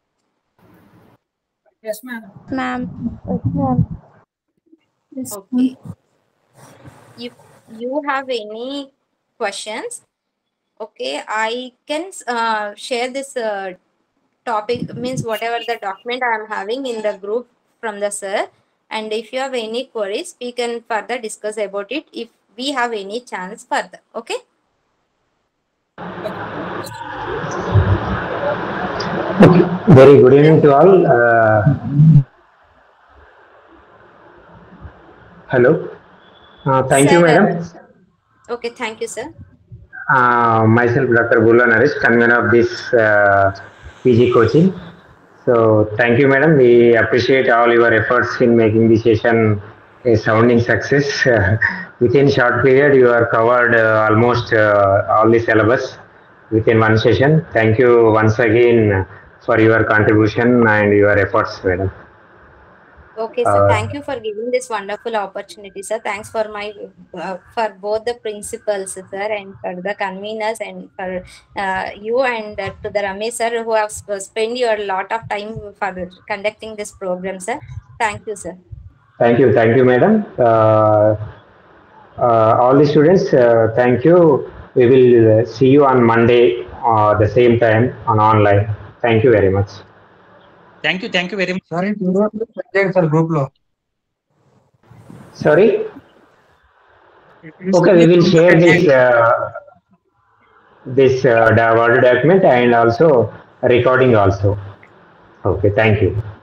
Yes, ma'am.
Ma'am. Yes, ma'am. Yes,
Okay. If you have any questions, okay, I can share this topic, means whatever the document I am having in the group from the sir, and if you have any queries, we can further discuss about it if we have any chance further. Okay.
Okay. Very good evening to all. Hello. Thank you,
Sir,
madam.
Okay, thank you, sir.
Myself, Dr. Bulla Naresh, convener of this PG coaching. So, thank you, madam. We appreciate all your efforts in making this session a sounding success. Within short period, you are covered almost all the syllabus within one session. Thank you once again for your contribution and your efforts, madam.
Okay, sir. Thank you for giving this wonderful opportunity, sir. Thanks for for both the principals, sir, and for the conveners, and for you, and to the Ramesh sir, who have spent your lot of time for conducting this program, sir. Thank you, sir.
Thank you, madam. All the students, thank you. we will see you on Monday the same time on online. Thank you very much.
Thank you very much.
Sir group లో.
Sorry. Okay, we will share this Word document and also recording also. Okay, thank you.